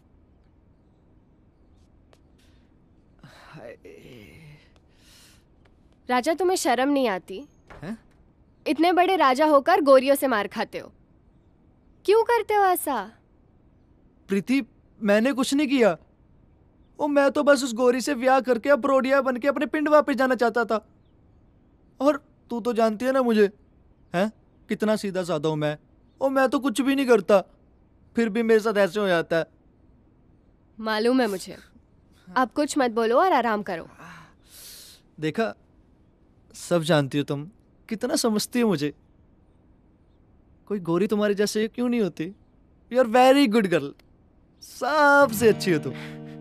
राजा तुम्हें शर्म नहीं आती है? इतने बड़े राजा होकर गोरियों से मार खाते हो, क्यों करते हो ऐसा? प्रीति मैंने कुछ नहीं किया, ओ मैं तो बस उस गोरी से ब्याह करके अब बरोडिया बन के अपने पिंड वापस जाना चाहता था। और तू तो जानती है ना मुझे, हैं कितना सीधा साधा हूं मैं, ओ मैं तो कुछ भी नहीं करता, फिर भी मेरे साथ ऐसे हो जाता है। मालूम है मुझे, आप कुछ मत बोलो और आराम करो। देखा, सब जानती हो तुम, कितना समझती हो मुझे। कोई गोरी तुम्हारी जैसे क्यों नहीं होती? You are very good girl, सबसे अच्छी हो तुम।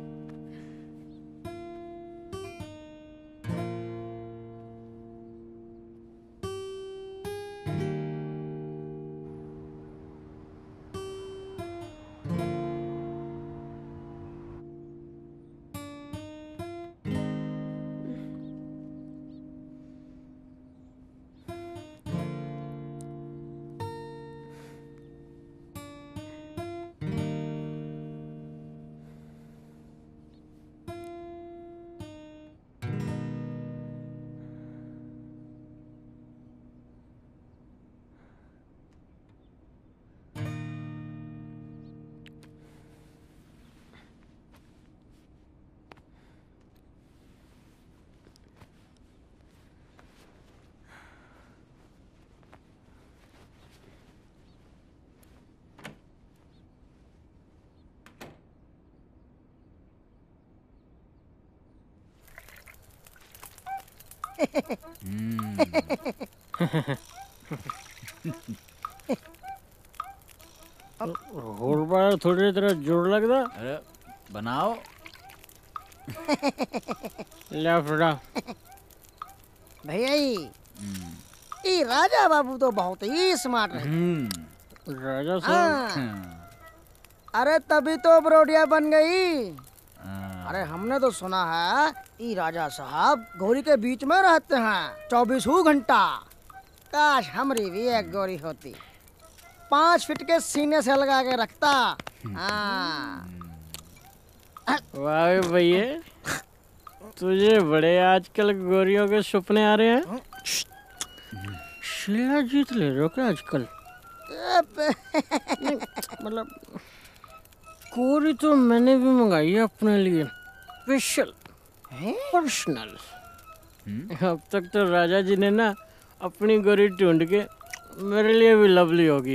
और बार थोड़ी तरह जोड़ लगदा। अरे बनाओ। ले फड़ा भैया ये राजा बाबू तो बहुत ही स्मार्ट है। राजा साहब, अरे तभी तो बरोडिया बन गई। अरे हमने तो सुना है ये राजा साहब गोरी के बीच में रहते हैं चौबीसों घंटा। काश हमारी भी एक गोरी होती, पाँच फीट के सीने से लगा के रखता। हाँ। वाह भैया, तुझे बड़े आजकल गोरियों के सपने आ रहे हैं। शीला जीत ले रहे हो क्या आजकल? मतलब गोरी तो मैंने भी मंगाई है अपने लिए, स्पेशल पर्सनल। अब तक तो राजा जी ने ना अपनी गोरी ढूंढ के मेरे लिए भी लवली होगी।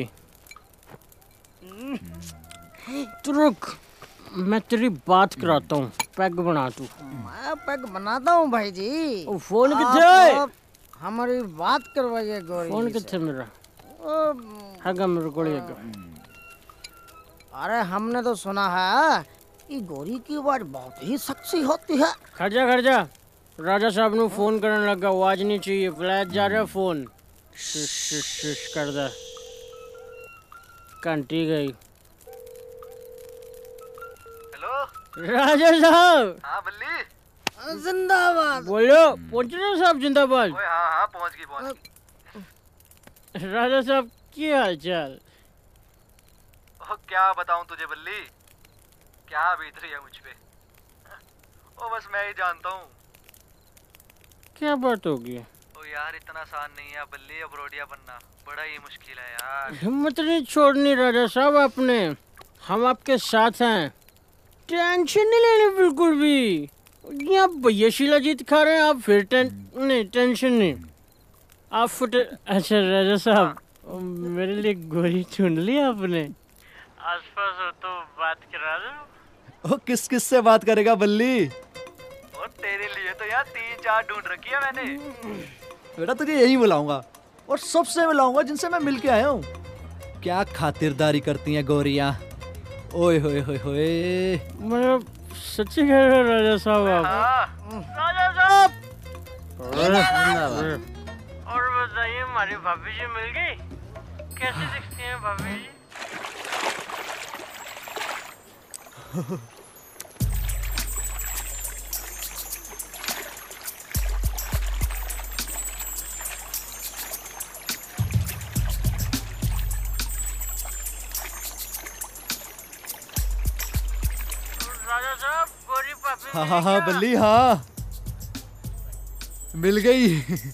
तू रुक, मैं तेरी बात कराता हूँ, पैग बना तू। मैं पैग बनाता हूँ भाई जी। फोन किथे? हमारी बात करवाइए गोरी। फोन किथे मेरा? हैगा मेरे को हैगा। अरे हमने तो सुना है ये गोरी की आवाज बहुत ही सेक्सी होती है। खर्जा खर्जा, राजा साहब ने फोन करने लगा, आवाज नहीं चाहिए, फ्लैश जा रहा फोन। शिश शिश शिश कर दे, घंटी गई। हेलो राजा साहब। हाँ बल्ली। जिंदाबाद। बोलो, पहुंचना साहब जिंदाबाद। हाँ हाँ पहुंच गई पहुंच गई। राजा साहब क्या हाल चाल? क्या बताऊं तुझे बल्ली, क्या बीत रही है मुझ पे, ओ बस मैं ही जानता हूँ। क्या बात होगी? ओ यार इतना आसान नहीं है बल्ली, अब रोडिया बनना बड़ा ही मुश्किल है यार। हिम्मत नहीं छोड़नी राजा साहब आपने, हम आपके साथ हैं, टेंशन नहीं लेनी बिल्कुल भी। यहाँ भैया शीला जीत खा रहे हैं, आप फिर टें... नहीं टेंशन नहीं, आप फुट। अच्छा राजा साहब, मेरे लिए गोरी ढूंढ ली आपने? आसपास हो तो बात करा दो। ओ किस किस से बात करेगा बल्ली? और तेरे लिए तो यार तीन चार ढूंढ रखी है मैंने। बेटा तुझे यही बुलाऊंगा और सबसे मिलाऊंगा जिनसे मैं मिलके आया हूँ। क्या खातिरदारी करती हैं गोरियां। ओए होए होए होए। मतलब सच्ची कह रहे हो राजा साहब आप? राजा साहब। अरे, और बताइए हमारी भाभी जी मिल गई? कैसी दिखती हैं भाभी जी? राजा साहब गोरी भाभी हाँ हाँ हाँ बल्ली हाँ मिल गई।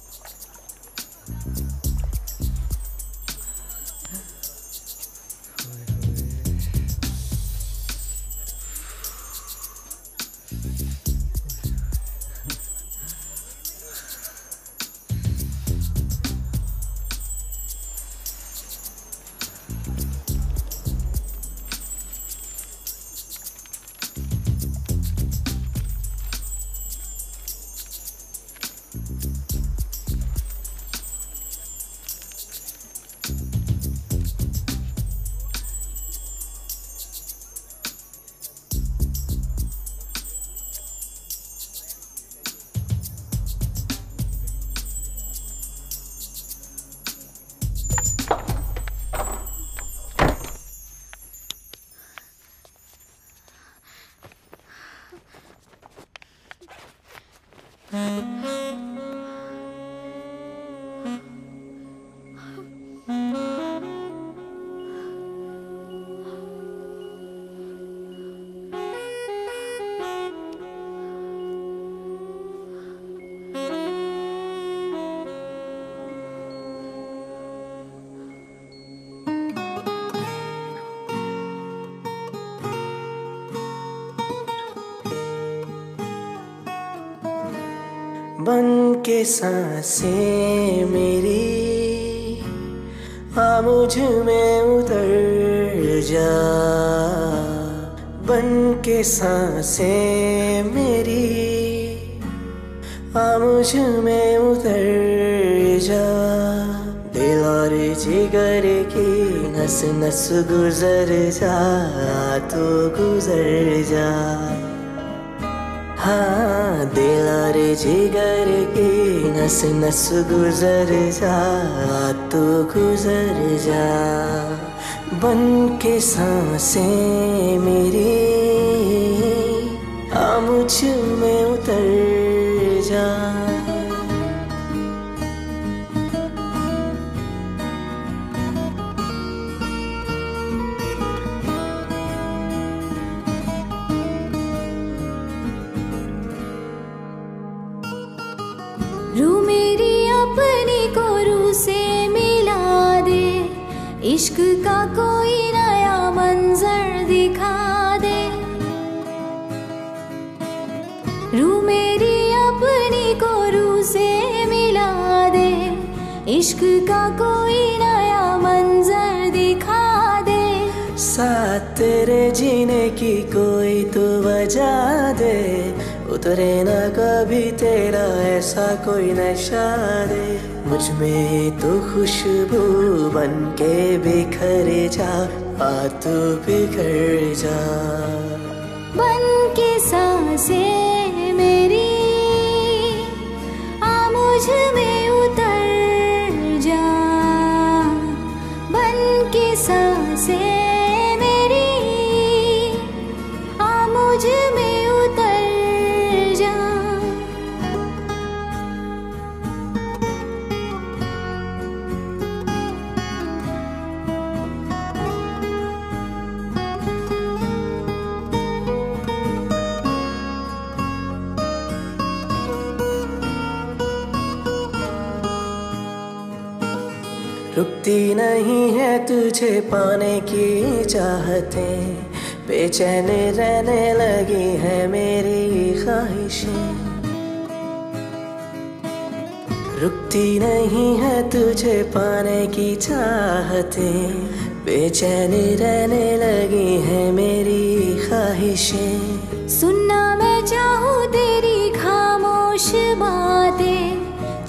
बन के सांसें मेरी आ मुझ में उतर जा, बन के सांसें मेरी आ मुझ में उतर जा, दिल और जिगर की नस नस गुजर जा तो गुजर जा, हाँ दिल और जिगर की नस नस गुजर जा तो गुजर जा, बन के सांसें मेरी आ मुझ में उतर जा। रू मेरी अपनी को रू से मिला दे, इश्क का कोई नया मंजर दिखा दे। रू मेरी अपनी को रू से मिला दे, इश्क का कोई नया मंजर दिखा दे। साथ तेरे जीने की कोई तो वजह दे, उतरे ना कभी तेरा ऐसा कोई नशा दे, मुझ में तो खुशबू बन के बिखर जा, आ तू बिखर जा। बन के सांसें मेरी आ मुझ में उतर जा, बन के सांसें मेरी आ मुझ में उतर जा। रुकती नहीं है तुझे पाने की चाहतें, बेचैन रहने लगी है मेरी ख्वाहिशें। रुकती नहीं है तुझे पाने की चाहतें, बेचैन रहने लगी है मेरी ख्वाहिशें।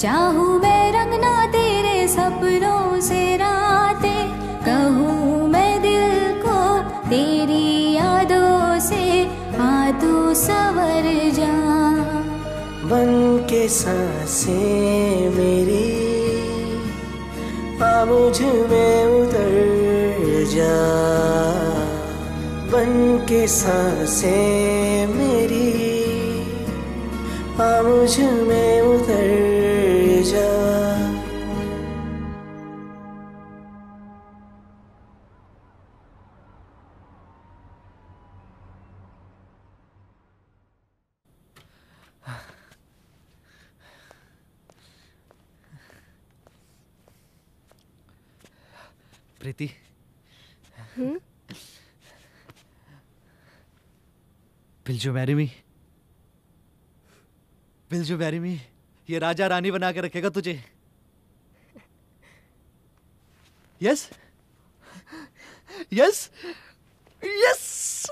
चाहूं मैं रंगना तेरे सपनों से रातें, कहूँ मैं दिल को तेरी यादों से आ तू सवर जा। बन के सांसें मेरी आ मुझ में उतर जा, बन के सांसें मेरी आ मुझ में उतर जा। प्रीति, हम्म? Will you marry me? Will you marry me? ये राजा रानी बना के रखेगा तुझे? Yes yes yes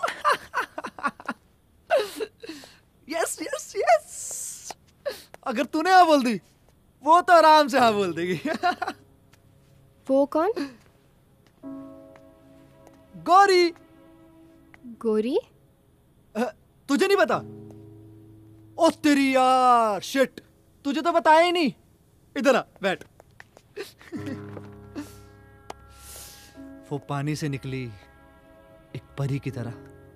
yes yes yes. अगर तूने हाँ बोल दी, वो तो आराम से हाँ बोल देगी। वो कौन? गौरी। गौरी? तुझे नहीं पता? ओ तेरी यार, शिट, तुझे तो बताया ही नहीं। इधर आ, बैठ। वो पानी से निकली एक परी की तरह।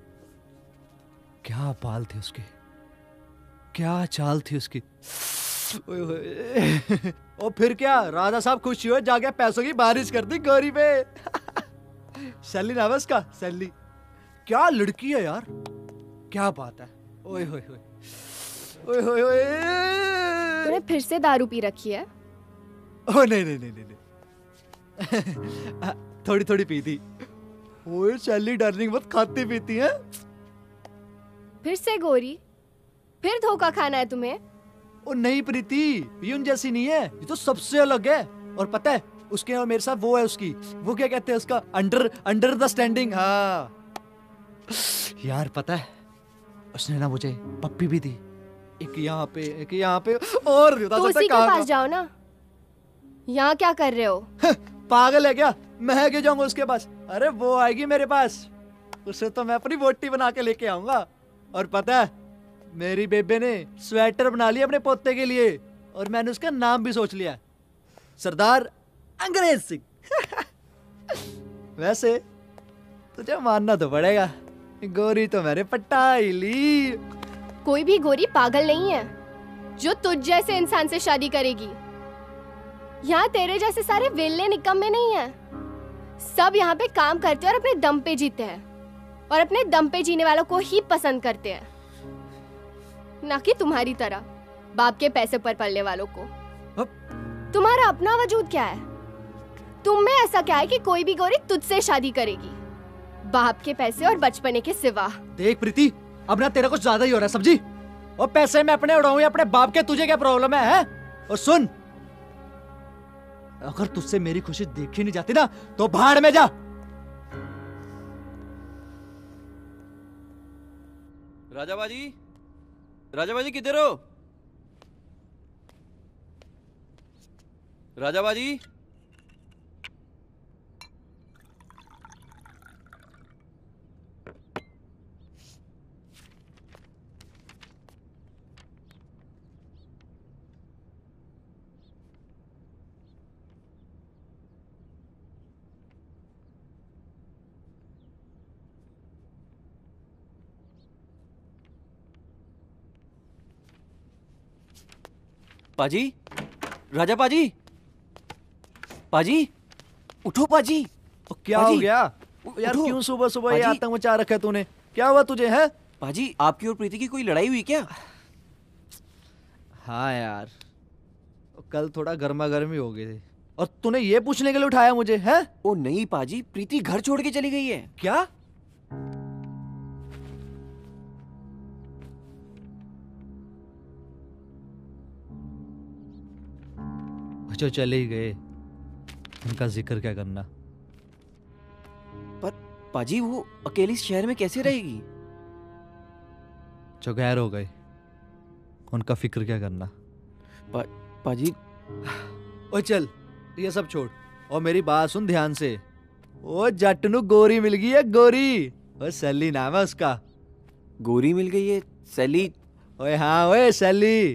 क्या बाल थे उसके, क्या चाल थी उसकी। ओए ओए। और फिर क्या, राजा साहब खुश हुए, जाके पैसों की बारिश कर दी गौरी पे। सैली नाम है उसका, सैली। क्या लड़की है यार, क्या बात है। ओए होए होए ओए होए होए। तूने फिर से दारू पी रखी है? ओ नहीं नहीं नहीं नहीं, नहीं। थोड़ी थोड़ी पी थी। ओए सैली डार्लिंग, बहुत खाती पीती है। फिर से गोरी? फिर धोखा खाना है तुम्हें? ओ नहीं प्रीति, ये उन जैसी नहीं है, ये तो सबसे अलग है। और पता है उसके और मेरे साथ वो है उसकी, वो क्या कहते हैं उसका, अंडर अंडर द स्टैंडिंग। हाँ यार पता है, उसने ना मुझे पप्पी भी दी, एक यहाँ पे एक यहाँ पे। और तो उसी के पास जाओ ना, यहाँ क्या कर रहे हो? पागल है क्या, मैं क्यों जाऊंगा उसके पास? अरे वो आएगी मेरे पास, उसे तो मैं अपनी वोटी बना के लेके आऊंगा। और पता है मेरी बेबे ने स्वेटर बना लिया अपने पोते के लिए, और मैंने उसका नाम भी सोच लिया, सरदार अंग्रेज सिंह। वैसे तुझे मानना तो पड़ेगा, गोरी तो मैंने पटाई ली। कोई भी गोरी पागल नहीं है जो तुझ जैसे इंसान से शादी करेगी। यहाँ तेरे जैसे सारे वेल्ले निकम्मे नहीं है। सब यहाँ पे काम करते हैं और अपने दम पे जीते हैं, और अपने दम पे जीने वालों को ही पसंद करते हैं, ना कि तुम्हारी तरह बाप के पैसे पर पलने वालों को। तुम्हारा अपना वजूद क्या है? तुम में ऐसा क्या है कि कोई भी गोरी तुझसे शादी करेगी, बाप के पैसे और बचपने के सिवा? देख प्रीति, अब ना तेरा कुछ ज्यादा ही हो रहा है, समझी? और पैसे मैं अपने उड़ाऊं या अपने बाप के, तुझे क्या प्रॉब्लम है, है? और सुन, अगर तुझसे मेरी खुशी देखी नहीं जाती ना तो भाड़ में जा। राजा बाजी, राजा बाजी किधर हो? राजा बाजी, पाजी, राजा पाजी, पाजी, उठो पाजी। क्या हो गया यार, क्यों सुबह सुबह ये आतंक मचा रखा है तूने? क्या हुआ तुझे, है? पाजी, आपकी और प्रीति की कोई लड़ाई हुई क्या? हाँ यार, कल थोड़ा गर्मा गर्मी हो गई थी, और तूने ये पूछने के लिए उठाया मुझे, है? ओ नहीं पाजी, प्रीति घर छोड़ के चली गई है। क्या? जो चले ही गए उनका जिक्र क्या करना। पर पाजी वो अकेली शहर में कैसे रहेगी? जो गैर हो गए उनका फिक्र क्या करना। पा, पाजी ओ चल ये सब छोड़ और मेरी बात सुन ध्यान से। ओ जटनू गोरी मिल गई है, गोरी। ओ सैली नाम है उसका। गोरी मिल गई है? सैली? ओए हाँ ओए सैली।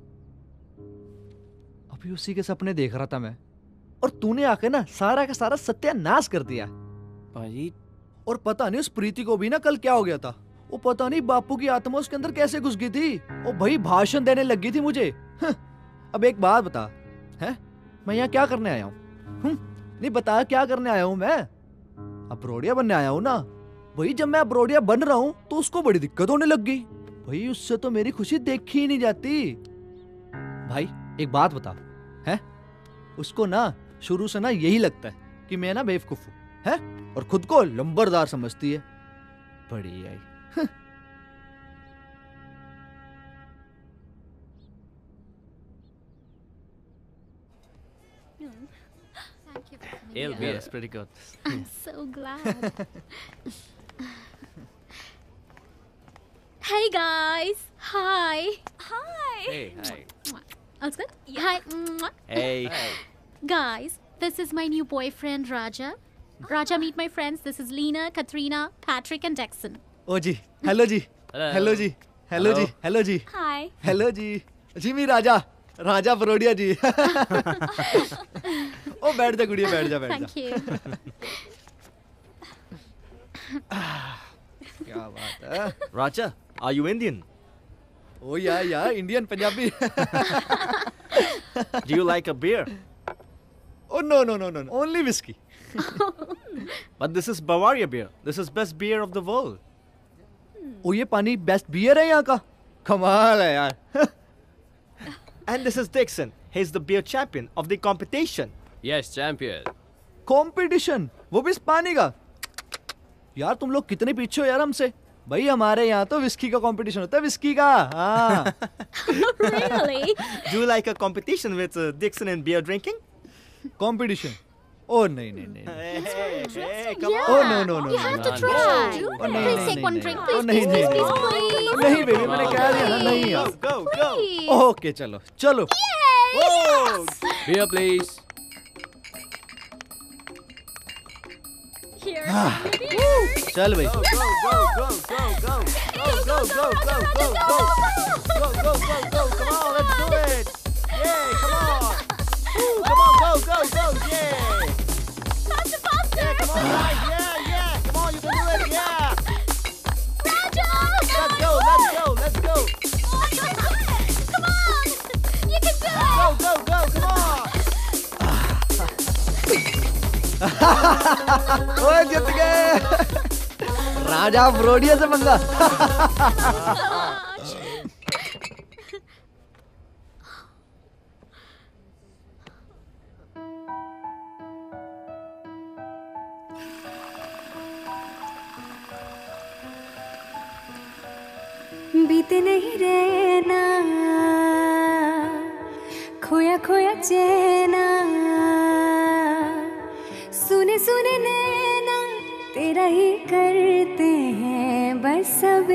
अभी उसी के सपने देख रहा था मैं, और तूने आके ना सारा का सारा सत्यानाश कर दिया भाई। और पता नहीं उस प्रीति को भी ना कल क्या हो गया था। वो पता नहीं बापू की आत्मा उसके अंदर कैसे घुस गई थी। वो भाई भाषण देने लग गई थी मुझे। अब एक बात बता, है मैं यहाँ क्या करने आया हूँ? नहीं बता क्या करने आया हूँ मैं? अब्रोडिया बनने आया हूँ ना। भाई जब मैं अब्रोडिया बन रहा हूँ तो उसको बड़ी दिक्कत होने लग गई। भाई उससे तो मेरी खुशी देखी ही नहीं जाती। भाई एक बात बता, है उसको ना शुरू से ना यही लगता है कि मैं ना बेवकूफ हूँ, है और खुद को लंबरदार समझती है। बड़ी आई। Ale beer is pretty good. I'm so glad. Hey guys. Hi. Hi. Hey, hi. All's good? Hi. Mwah. Hey. Guys, this is my new boyfriend Raja. Raja, meet my friends. This is Lena, Katrina, Patrick and Dexon. ओ जी, hello जी, hello जी, hello जी, hello जी, Hi. Hello जी, जी me Raja, Raja Barodia ji. ओ बैठ जा गुड़िया, बैठ जा, बैठ जा। Thank you. क्या बात है? Raja, are you Indian? ओ yeah yeah Indian Punjabi. Do you like a beer? Oh no no no no, only whiskey. But this is Bavaria beer. This is best beer of the world. ओ ये पानी best beer है यहाँ का। कमाल है यार। And this is Dixon. He's the beer champion of the competition. Yes, champion. Competition, वो भी इस पानी का। यार तुम लोग कितने पीछे हो यार हमसे। भाई हमारे यहाँ तो विस्की का कंपटीशन होता है, विस्की का। हाँ। Really? Do you like a competition with uh, Dixon and beer drinking? Competition? ओ नहीं नहीं नहीं। Hey, hey, come Yeah. on. Oh no no no. You no, have no, to no. try. Oh, नहीं, Please नहीं, take one नहीं, drink. नहीं. Please, Oh, नहीं, please, नहीं, please, नहीं. please, please. नहीं बेबी मैंने कह दिया ना नहीं यार। Go, go. Please. ओके चलो चलो। Whoa! Beer, please. Here. चल भाई। Go, go, go, go, go, go, go, go, go, go, go, go, go, go, go, go, come on, let's do it. Yeah, come on. Woo, come on, go, go, go, yeah. Faster, faster. Yeah, come on, guys, yeah, yeah, come on, you can do it, yeah. Raja. Let's go, let's go, let's go. Come on. You can do it. Go, go, go, come on. ओए जीत गए। राजा ब्रोडिया से मंगा। बीते नहीं रहना, खोया खोया चैना, सुने सुने नैना तेरा ही करते हैं बस सब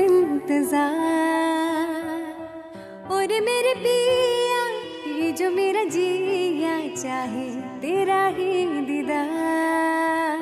इंतजार। और मेरे पिया ये जो मेरा जिया चाहे तेरा ही दीदार।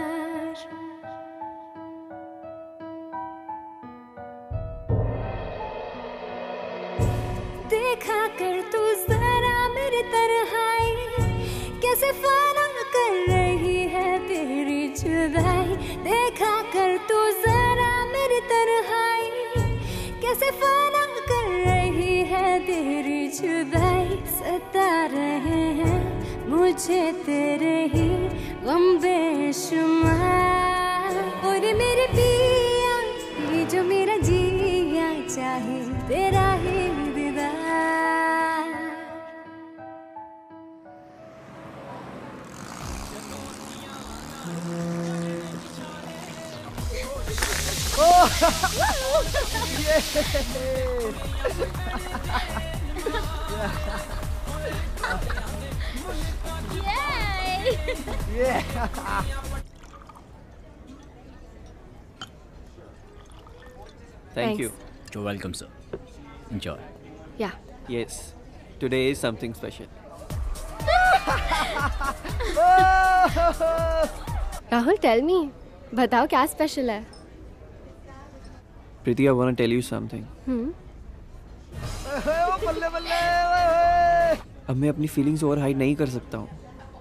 देखा कर तू जरा मेरी तरहाई, कैसे फाना कर रही है तेरी जुदाई। देखा कर तू जरा मेरी तरहाई, कैसे फाना कर रही है तेरी जुदाई। सता रहे हैं मुझे तेरे ही गम बेशुमार। और मेरे पिया ये जो मेरा जिया चाहे तेरा ही दीदार। Yay! Yeah. Thank you. You're welcome, sir. Enjoy. Yeah. Yes. Today is something special. Rahul tell me, बताओ क्या स्पेशल है? प्रीति, I want to tell you something. हम्म बल्ले बल्ले। अब मैं अपनी फीलिंग्स और हाइड नहीं कर सकता हूँ।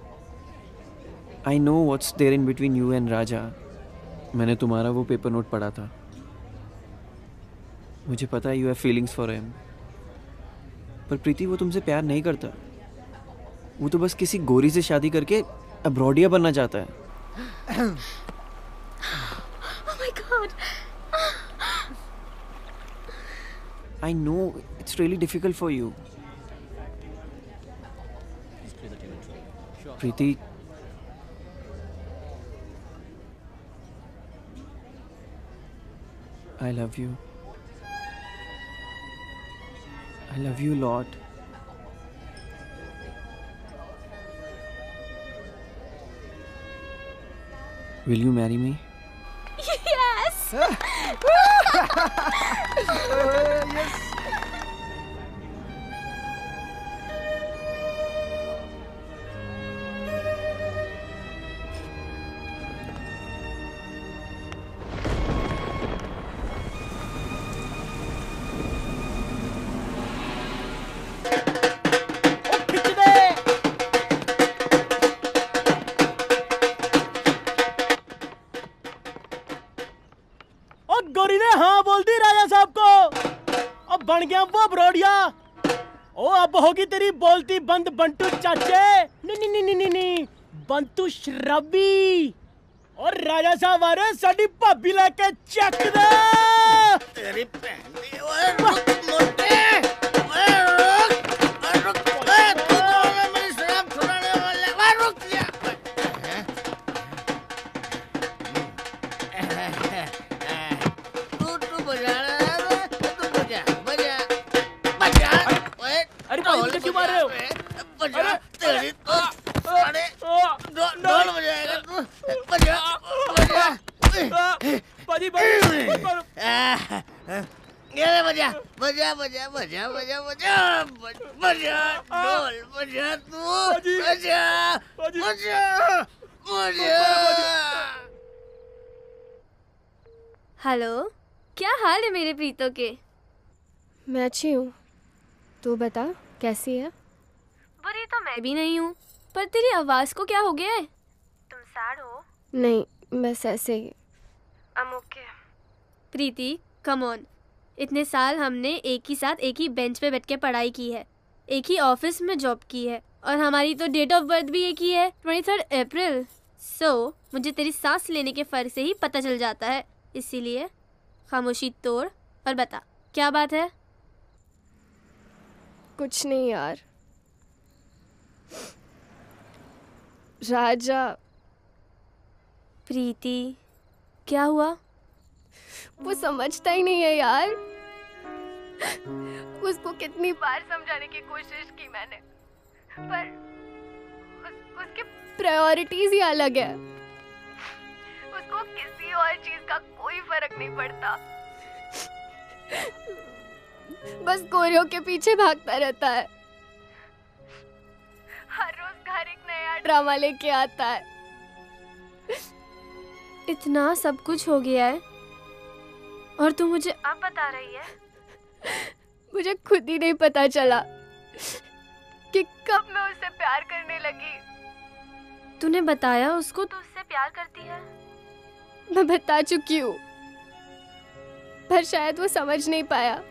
I know what's there in between you and राजा। मैंने तुम्हारा वो पेपर नोट पढ़ा था। मुझे पता है you have feelings for him। पर प्रीति, वो तुमसे प्यार नहीं करता। वो तो बस किसी गोरी से शादी करके अब्रॉडिया बनना चाहता है। Oh my God! I know it's really difficult for you. Preeti, I love you. I love you a lot. Will you marry me? Yes! Yes. गोरी ने हाँ बोल दी राजा साहब को। अब बन गया वो ब्रोडिया। ओ अब होगी तेरी बोलती बंद बंटू चाचे। नी नी नी नी नी नी बंटू शराबी। और राजा साहब आ रहे साडी भाभी लेके चक दे। तेरी बहन दी ओए रुक मोटे। ओए रुक ओए रुक ओए तू कौन है मेरी शराब छुड़ाने वाला? ओए रुक जा। तू तू बजा रहा है तू बजा बजा बजा। ओए अरे भाई क्यों मार रहे हो? बजा तेरी तो साढ़े ढोल बजाएगा तू। बजा बजा बाजी ये बजा बजा बजा बजा बजा बजा बजा ढोल बजा तू बजा बजा बजा। हेलो, क्या हाल है मेरे प्रीतों के? मैं अच्छी हूँ, तू बता कैसी है? बुरी तो मैं भी नहीं हूँ, पर तेरी आवाज को क्या हो गया है? तुम सैड हो? नहीं, बस ऐसे ही। I'm okay. Preeti, come on. इतने साल हमने एक ही साथ एक ही बेंच पे बैठ के पढ़ाई की है, एक ही ऑफिस में जॉब की है, और हमारी तो डेट ऑफ बर्थ भी एक ही है, तेईस अप्रैल। सो so, मुझे तेरी सांस लेने के फर्क से ही पता चल जाता है, इसीलिए खामोशी तोड़ और बता क्या बात है। कुछ नहीं यार, राजा। प्रीति, क्या हुआ? वो समझता ही नहीं है यार। उसको कितनी बार समझाने की कोशिश की मैंने, पर उस, उसके प्रायोरिटीज ही अलग है। उसको किसी और चीज का कोई फर्क नहीं पड़ता, बस गोरियों के पीछे भागता रहता है। हर रोज घर एक नया ड्रामा लेके आता है। इतना सब कुछ हो गया है और तू मुझे अब बता रही है? मुझे खुद ही नहीं पता चला कि कब मैं उससे प्यार करने लगी। तूने बताया उसको तू उससे प्यार करती है? मैं बता चुकी हूँ, पर शायद वो समझ नहीं पाया,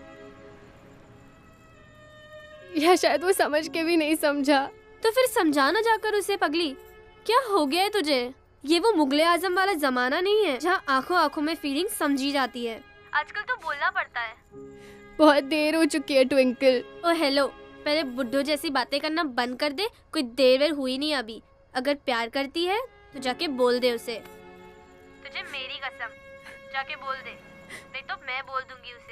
या शायद वो समझ के भी नहीं समझा। तो फिर समझाना जाकर उसे। पगली, क्या हो गया है तुझे? ये वो मुगले आजम वाला जमाना नहीं है जहाँ आंखों आंखों में फीलिंग समझी जाती है। आजकल तो बोलना पड़ता है। बहुत देर हो चुकी है ट्विंकल। ओ हेलो, पहले बुड्ढो जैसी बातें करना बंद कर दे। कोई देर वेर हुई नहीं अभी। अगर प्यार करती है तो जाके बोल दे उसे। तुझे मेरी कसम, जाके बोल दे, नहीं तो मैं बोल दूंगी उसे।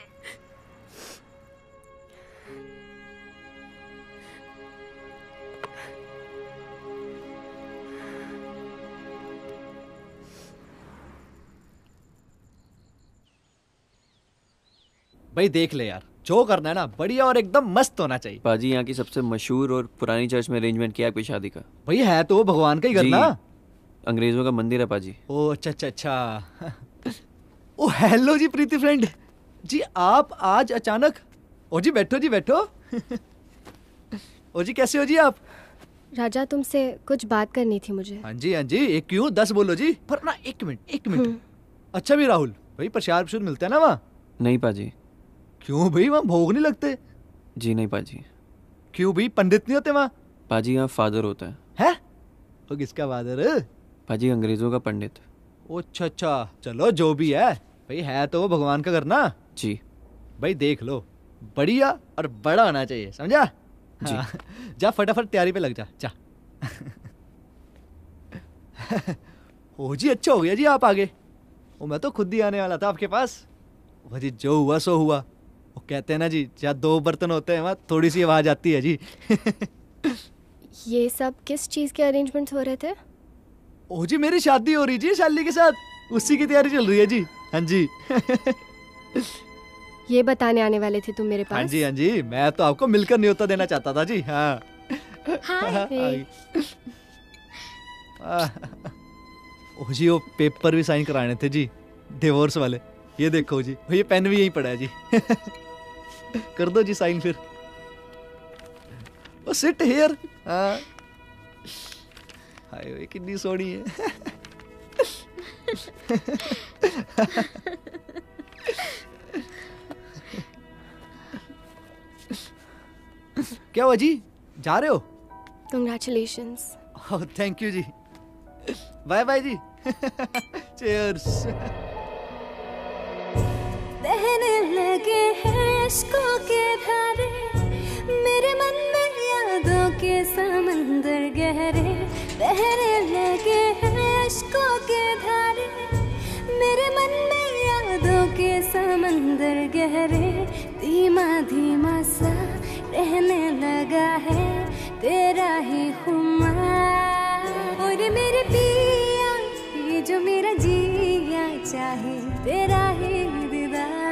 भाई देख ले यार, जो करना है ना बढ़िया और एकदम मस्त होना चाहिए। पाजी यहाँ की सबसे मशहूर और पुरानी चर्च में अरेंजमेंट किया आपकी शादी का। भाई है तो वो भगवान का ही करना। अंग्रेजों का मंदिर है पाजी। ओ अच्छा अच्छा अच्छा। ओ हेलो जी प्रीति फ्रेंड जी, आप आज अचानक। ओ जी बैठो जी बैठो। ओ जी कैसे हो जी आप? राजा तुमसे कुछ बात करनी थी मुझे। हाँ जी हाँ जी, एक क्यों दस बोलो जी। पर ना एक मिनट एक मिनट। अच्छा भी राहुल भाई प्रसाद प्रसाद मिलता है ना वहाँ? नहीं पाजी। क्यों भाई वहाँ भोग नहीं लगते? जी नहीं पाजी। क्यों भाई पंडित नहीं होते वहाँ? पाजी यहाँ फादर होता है। है? वो किसका फादर? पाजी अंग्रेजों का पंडित। अच्छा अच्छा चलो जो भी है भाई, है तो वो भगवान का करना। जी भाई देख लो बढ़िया और बड़ा होना चाहिए, समझा? जी। हाँ, जा फटाफट तैयारी पे लग जा जा। ओ जी अच्छा हो गया जी आप आगे। वो मैं तो खुद ही आने वाला था आपके पास। वो जी जो हुआ सो हुआ। वो कहते हैं ना जी, जहाँ दो बर्तन होते हैं वहाँ थोड़ी सी आवाज आती है जी। ये सब किस चीज के अरेंजमेंट्स हो रहे थे? ओ जी मेरी शादी हो रही जी शाली के साथ, उसी की तैयारी चल रही है जी। हाँ जी। ये बताने आने वाले थे तुम मेरे पास? हाँ जी हाँ जी, मैं तो आपको मिलकर न्योता देना चाहता था जी। हाँ हाय। ओ जी वो पेपर भी साइन कराने थे जी, डिवोर्स वाले। ये देखो जी, ये पेन भी यहीं पड़ा है जी। कर दो जी साइन फिर। ओ सिट हियर। हाँ हाय ये कितनी सोहनी है। क्या हुआ जी, जा रहे हो? Congratulations. ओह थैंक यू जी। बाय बाय जी। चीयर्स। बहने लगे हैं इश्कों के धारे, मेरे मन में यादों के समंदर गहरे। बहने लगे हैं इश्कों के धारे, मेरे मन में यादों के समंदर गहरे। धीमा धीमा सा रहने लगा है तेरा ही खुमार। और मेरे पिया ये जो मेरा जिया चाहे तेरा ही दीदार।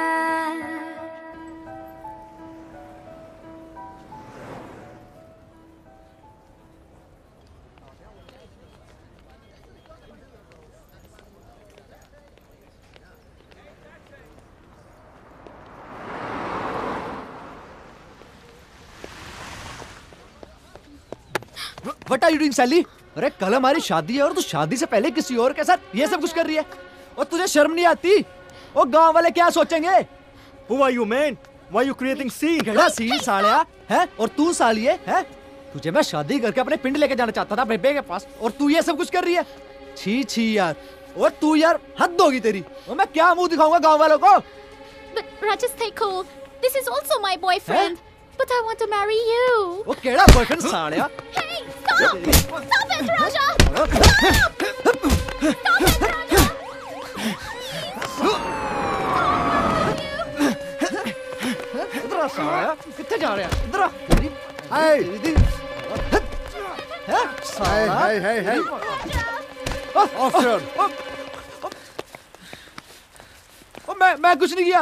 What are you doing, Sally? अरे कल हमारी शादी है और तू शादी से पहले किसी और के साथ ये सब कुछ कर रही है, और तुझे शर्म नहीं आती? और गांव वाले क्या सोचेंगे? Who are you, man? Why you creating scene? केड़ा scene सालिया? हैं? और तू सालिए हैं? तुझे मैं शादी करके अपने पिंड लेके जाना चाहता था बेबे के पास, और तू ये सब कुछ कर रही है? छी छी यार। और तू यार हद होगी तेरी। और मैं क्या मुंह दिखाऊंगा गांव वालों को? But Raj, stay cool. This is also my boyfriend. But I want to marry you. वो केड़ा बॉयफ्रेंड सालिया? Hey, stop! Stop it, Raja! Stop! Stop it, Raja! इधर आ सालिया, कित्थे जा रहा है? इधर आ। हाय हाय हाय हाय हाय। ऑफिसर। मैं मैं कुछ नहीं किया।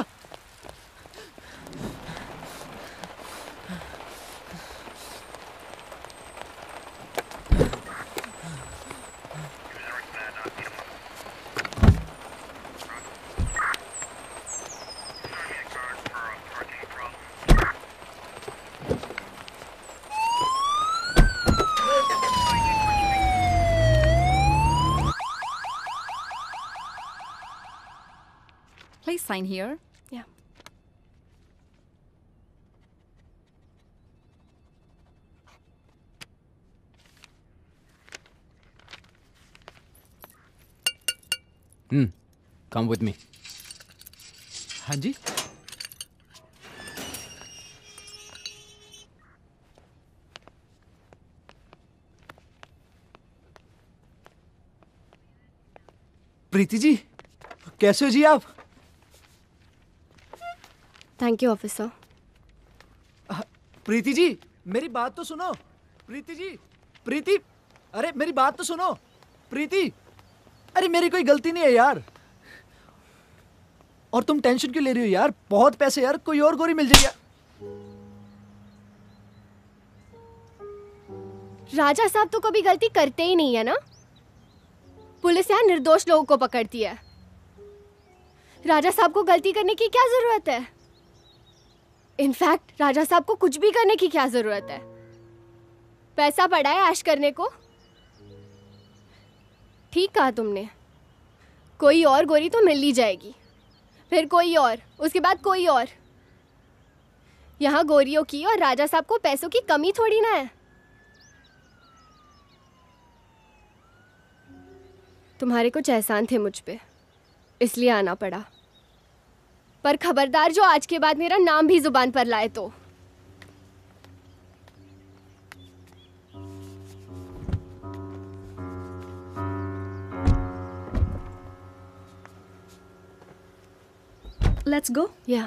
Please sign here. Yeah. Hmm. Come with me. हाँ जी। प्रीति जी कैसे हो जी आप? Thank you officer. Preeti ji मेरी बात तो सुनो। प्रीति जी, प्रीति, अरे मेरी बात तो सुनो। प्रीति, अरे मेरी कोई गलती नहीं है यार। और तुम टेंशन क्यों ले रही हो यार? बहुत पैसे यार, कोई और गोरी मिल जाएगा। राजा साहब तो कभी गलती करते ही नहीं है ना। पुलिस यहाँ निर्दोष लोगों को पकड़ती है। राजा साहब को गलती करने की क्या जरूरत है? इनफैक्ट राजा साहब को कुछ भी करने की क्या जरूरत है? पैसा पड़ा है ऐश करने को। ठीक कहा तुमने, कोई और गोरी तो मिल ही जाएगी, फिर कोई और, उसके बाद कोई और। यहाँ गोरियों की और राजा साहब को पैसों की कमी थोड़ी ना है। तुम्हारे कुछ एहसान थे मुझ पे, इसलिए आना पड़ा। पर खबरदार जो आज के बाद मेरा नाम भी जुबान पर लाए तो। Let's go. Yeah.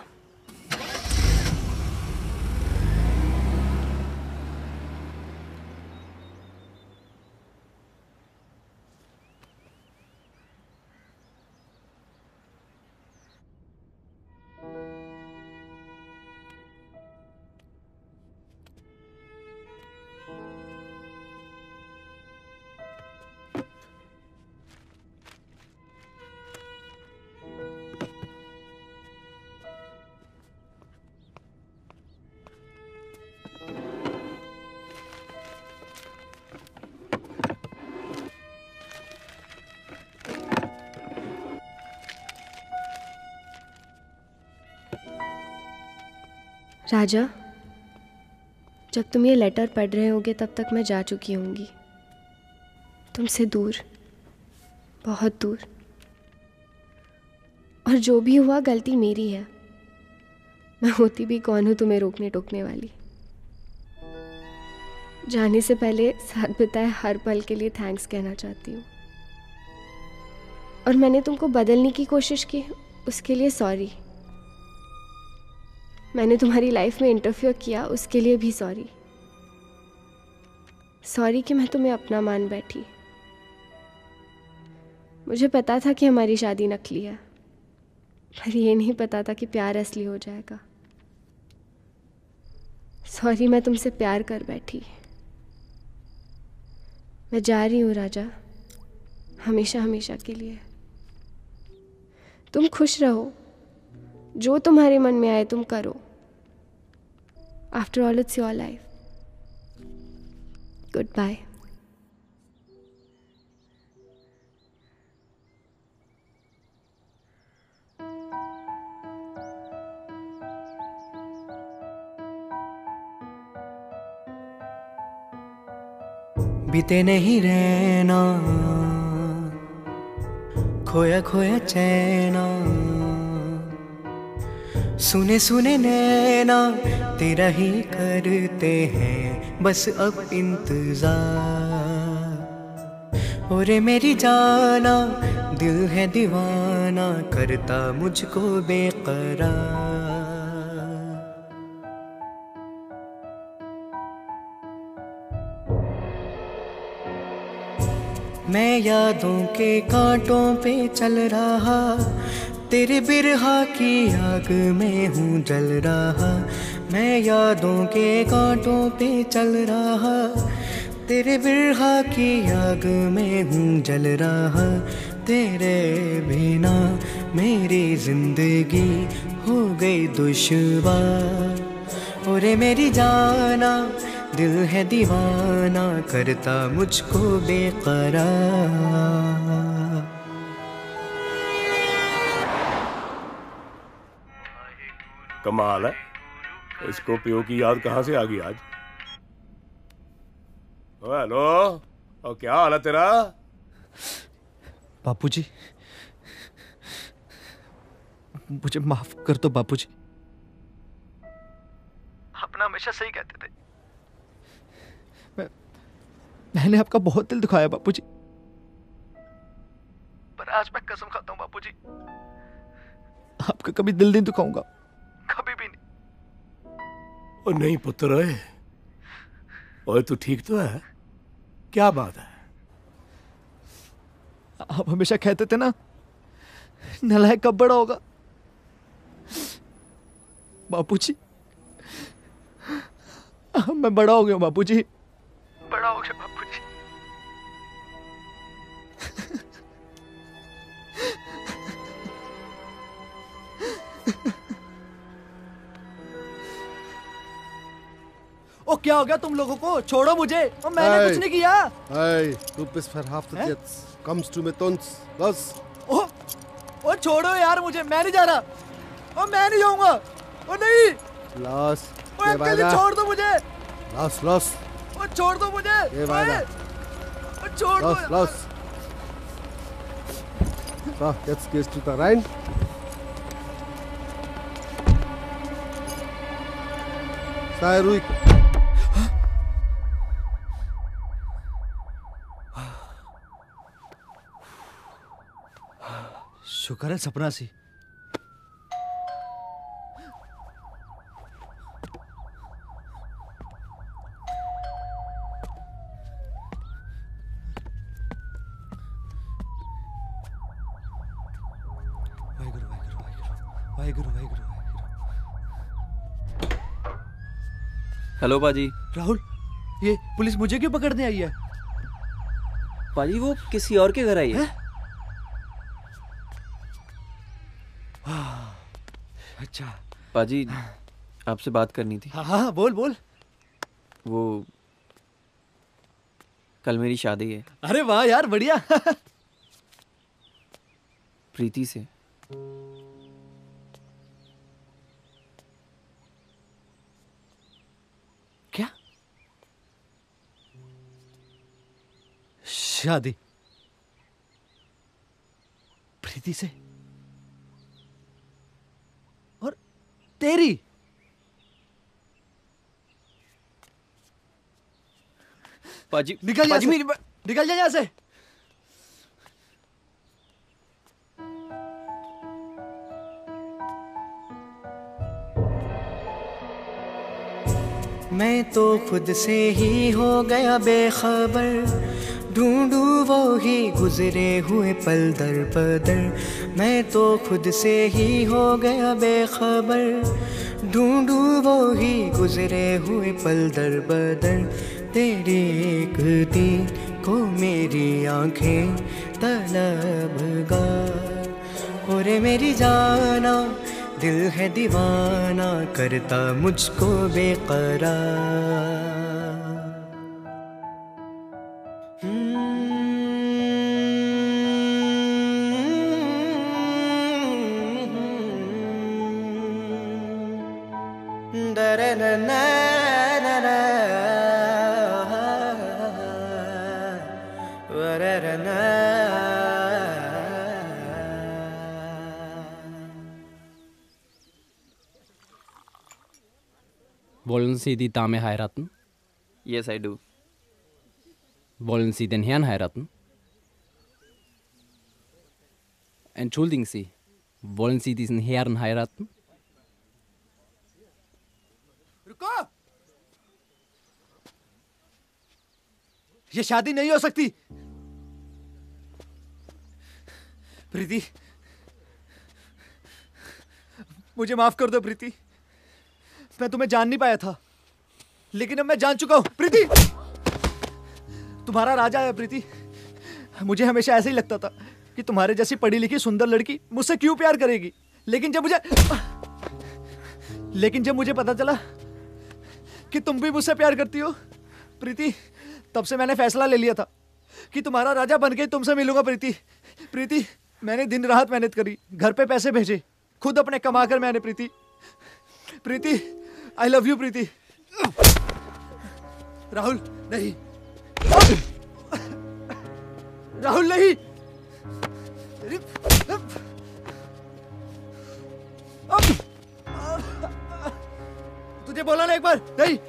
राजा, जब तुम ये लेटर पढ़ रहे होगे तब तक मैं जा चुकी होंगी, तुमसे दूर, बहुत दूर। और जो भी हुआ गलती मेरी है। मैं होती भी कौन हूँ तुम्हें रोकने टोकने वाली। जाने से पहले साथ बिताए हर पल के लिए थैंक्स कहना चाहती हूँ। और मैंने तुमको बदलने की कोशिश की, उसके लिए सॉरी। मैंने तुम्हारी लाइफ में इंटरफियर किया, उसके लिए भी सॉरी। सॉरी कि मैं तुम्हें अपना मान बैठी। मुझे पता था कि हमारी शादी नकली है, पर ये नहीं पता था कि प्यार असली हो जाएगा। सॉरी, मैं तुमसे प्यार कर बैठी। मैं जा रही हूँ राजा, हमेशा हमेशा के लिए। तुम खुश रहो, जो तुम्हारे मन में आए तुम करो। After all it's your life. Good bye. बीते नहीं रहना, खोया खोया चैना, सुने सुने नैना तेरा ही करते हैं बस अब इंतजार। ओरे मेरी जाना, दिल है दीवाना करता मुझको बेकरार। मैं यादों के कांटों पे चल रहा, तेरे बिरहा की आग में हूँ जल रहा। मैं यादों के कांटों पे चल रहा, तेरे बिरहा की आग में हूँ जल रहा। तेरे बिना मेरी जिंदगी हो गई दुश्वार। ओरे मेरी जाना, दिल है दीवाना करता मुझको बेकरार। कमाल है, स्कॉर्पियो की याद कहाँ से आ गई आज? ओ हेलो, और क्या हाल है तेरा? बापूजी, मुझे माफ कर दो बापूजी। अपना हमेशा सही कहते थे। मैं मैंने आपका बहुत दिल दुखाया बापूजी, पर आज मैं कसम खाता हूँ बापूजी, आपका कभी दिल नहीं दुखाऊंगा, कभी भी नहीं। ओ नहीं पुत्र, ओए ओए तू ठीक तो है? क्या बात है? आप हमेशा कहते थे ना, नालायक कब बड़ा होगा। बापूजी, मैं बड़ा हो गया बापूजी, बड़ा हो गया बापूजी। ओ क्या हो गया तुम लोगों को? छोड़ो मुझे, ओ मैंने Hey. कुछ नहीं किया। Hey, du bist verhaftet Hä? jetzt. Kommst du mit uns? Los. ओ, ओ छोड़ो यार मुझे, मैं नहीं जा रहा। ओ मैं नहीं जाऊंगा। ओ नहीं। Los. ओ Geh अंकल जी weiter. छोड़ दो मुझे। Los, los. ओ छोड़ दो मुझे। Geh weiter. ओ छोड़ दो। Los, los. So, jetzt gehst du da rein. Sei ruhig. शुक्र है सपना सी। वाहिगुरु वाहिगुरु वाहिगुरु वाहिगुरु वाहिगुरु। हेलो पाजी। राहुल, ये पुलिस मुझे क्यों पकड़ने आई है? पाजी वो किसी और के घर आई है। अच्छा पाजी, आपसे बात करनी थी। हाँ हाँ बोल बोल। वो कल मेरी शादी है। अरे वाह यार, बढ़िया। प्रीति से। क्या? शादी प्रीति से? और तेरी? पाजी निकल पाजी मेरी निकल जा यहाँ से। मैं तो खुद से ही हो गया बेखबर, ढूंढूं वो ही गुजरे हुए पल दर पदर। मैं तो खुद से ही हो गया बेखबर, ढूंढूं वो ही गुजरे हुए पल दर बदर। तेरी एक दिन को मेरी आंखें तलबगार, ओरे मेरी जाना दिल है दीवाना, करता मुझको बेकरार। Wollen Sie die Dame heiraten? Yes, I do. Wollen Sie den Herrn heiraten? Entschuldigen Sie, wollen Sie diesen Herrn heiraten? रुको, ये शादी नहीं हो सकती। प्रीति, मुझे माफ कर दो प्रीति, मैं तुम्हें जान नहीं पाया था, लेकिन अब मैं जान चुका हूं। प्रीति, तुम्हारा राजा है प्रीति। मुझे हमेशा ऐसे ही लगता था कि तुम्हारे जैसी पढ़ी लिखी सुंदर लड़की मुझसे क्यों प्यार करेगी, लेकिन जब मुझे लेकिन जब मुझे पता चला कि तुम भी मुझसे प्यार करती हो प्रीति, तब से मैंने फैसला ले लिया था कि तुम्हारा राजा बन के तुमसे मिलूंगा। प्रीति प्रीति मैंने दिन रात मेहनत करी, घर पे पैसे भेजे, खुद अपने कमा कर मैंने Preeti Preeti I love you Preeti. Rahul नहीं, राहुल नहीं, तुझे बोला ना एक बार, नहीं।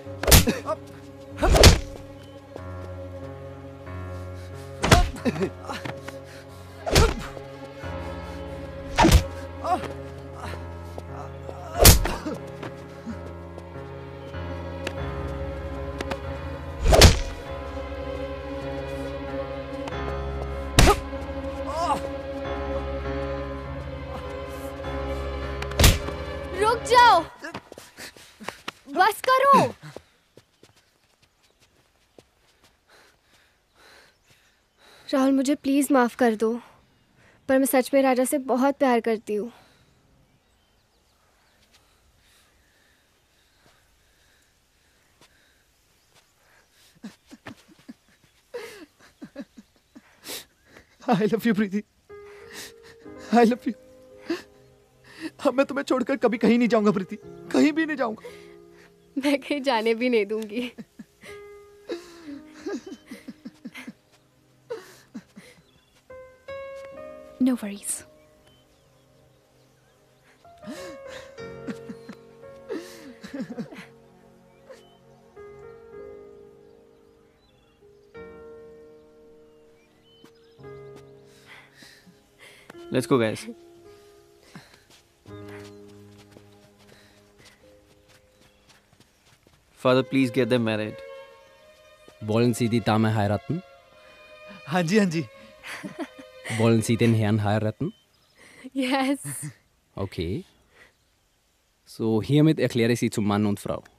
रुक जाओ। बस करो। राहुल मुझे प्लीज माफ कर दो, पर मैं सच में राजा से बहुत प्यार करती हूँ। I love you Preeti, I love you. अब मैं तुम्हें छोड़कर कभी कहीं नहीं जाऊंगा प्रीति, कहीं भी नहीं जाऊंगा। मैं कहीं जाने भी नहीं दूंगी। No worries. Let's go, guys. Father, please get them married. Wollen Sie die Dame heiraten? हाँ जी हाँ जी। Wollen Sie den Herrn heiraten? Yes. Okay. So, hiermit erkläre ich Sie zum Mann und Frau.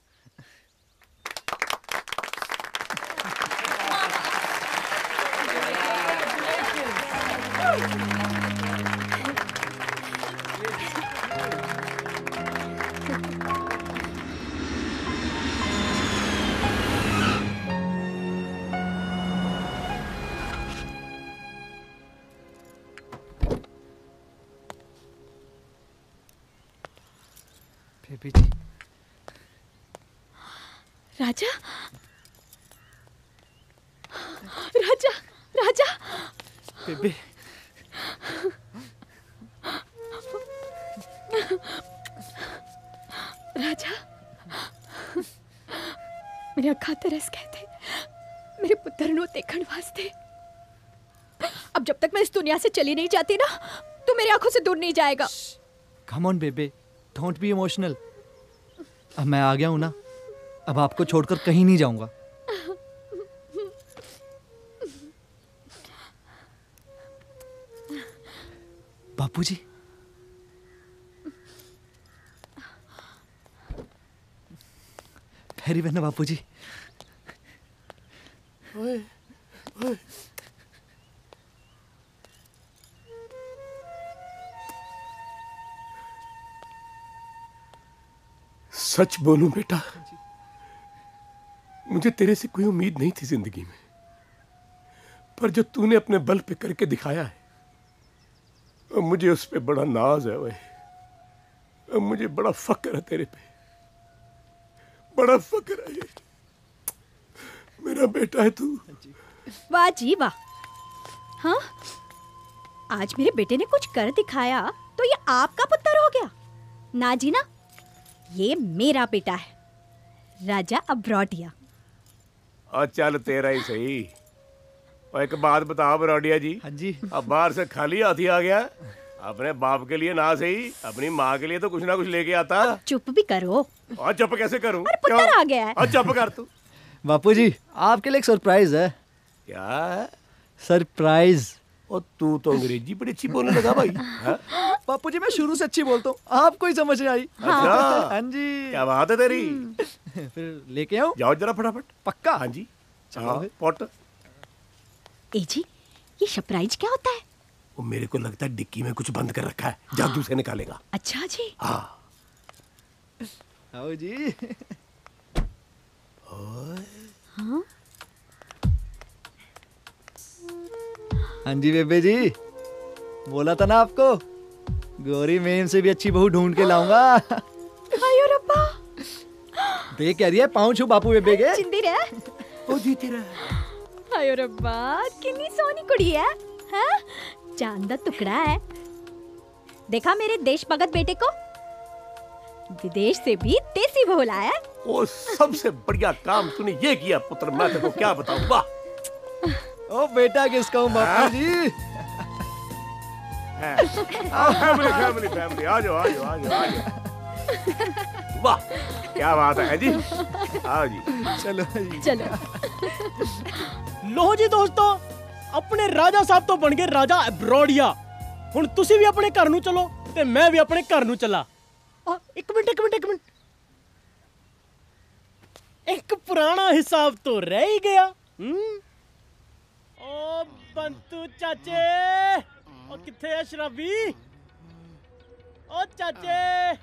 Baby जी। Raja, Raja, Raja. Baby. Raja, मेरे अखा तरस गए थे, मेरे पुत्र नो देखण वास्ते। अब जब तक मैं इस दुनिया से चली नहीं जाती ना, तो मेरी आंखों से दूर नहीं जाएगा। Come on baby, don't be emotional. अब मैं आ गया हूं ना, अब आपको छोड़कर कहीं नहीं जाऊंगा। बापूजी, फेरी बहना बापूजी। ओए, ओए। सच बोलूं बेटा, मुझे तेरे से कोई उम्मीद नहीं थी जिंदगी में, पर जो तूने अपने बल पे करके दिखाया है, और मुझे उस पे बड़ा नाज है। वही और मुझे बड़ा फक्र है तेरे पे, बड़ा फक्र है। ये मेरा बेटा है तू। वाह जी वाह। हाँ, आज मेरे बेटे ने कुछ कर दिखाया तो ये आपका पुत्र हो गया ना जी ना। ये मेरा बेटा है, राजा अब्रोडिया। और चल तेरा ही सही। और एक बात बताओ बरोडिया जी। हाँ जी। अब बाहर से खाली हाथी आ गया, अपने बाप के लिए ना सही, अपनी माँ के लिए तो कुछ ना कुछ लेके आता। चुप भी करो। और चुप कैसे करूं? पुत्र आ गया है। और चुप कर तू। बापूजी, आपके लिए एक सरप्राइज है। क्या है? सरप्राइज। और तू तो अंग्रेजी बड़ी अच्छी बोलने लगा भाई। बापूजी, मैं शुरू से अच्छी बोलता हूँ, आपको ही समझ नहीं आई। अच्छा। हाँ जी। क्या बात है तेरी? फिर लेके आओ। जाओ जरा फटाफट। पक्का? हाँ जी। चलो फिर। पोट। ए जी, ये सरप्राइज क्या होता है? वो मेरे को लगता है डिक्की में कुछ बंद कर रखा है, जादू से निकालेगा। अच्छा जी। हाँ। आओ जी। हाँ? हाँ जी बेबे जी, बोला था ना आपको, गौरी मेम से भी अच्छी बहू ढूंढ के लाऊंगा। आयो रब्बा। देख कह रही है, पाँव छू बापू बेबे के। जिंदी रह। ओ जीती रह। आयो रब्बा, कितनी सोनी कुड़ी है, हाँ? चांद दा टुकड़ा है। देखा मेरे देश भगत बेटे को, विदेश से भी देसी बहू लाया है। ओ सबसे बढ़िया काम तूने ये किया पुत्र, मैं तेरे को क्या बताऊं। वाह। ओ बेटा किसका हूँ बापू जी। फैमिली फैमिली फैमिली, आ जाओ आ जाओ आ जाओ आ जाओ। वाह क्या बात है जी। आओ जी। चलो जी। चलो। लो जी दोस्तों, अपने राजा साहब तो बन गए राजा अब्रोडिया। हुण तुसी भी अपने घर नू चलो ते मैं भी अपने घर नू चला। आ, एक मिनट एक मिनट एक मिनट। एक पुराना हिसाब तो रह ही गया। हम्म? ओ बंतू चाचे, ओ किथे है शराबी? ओ चाचे,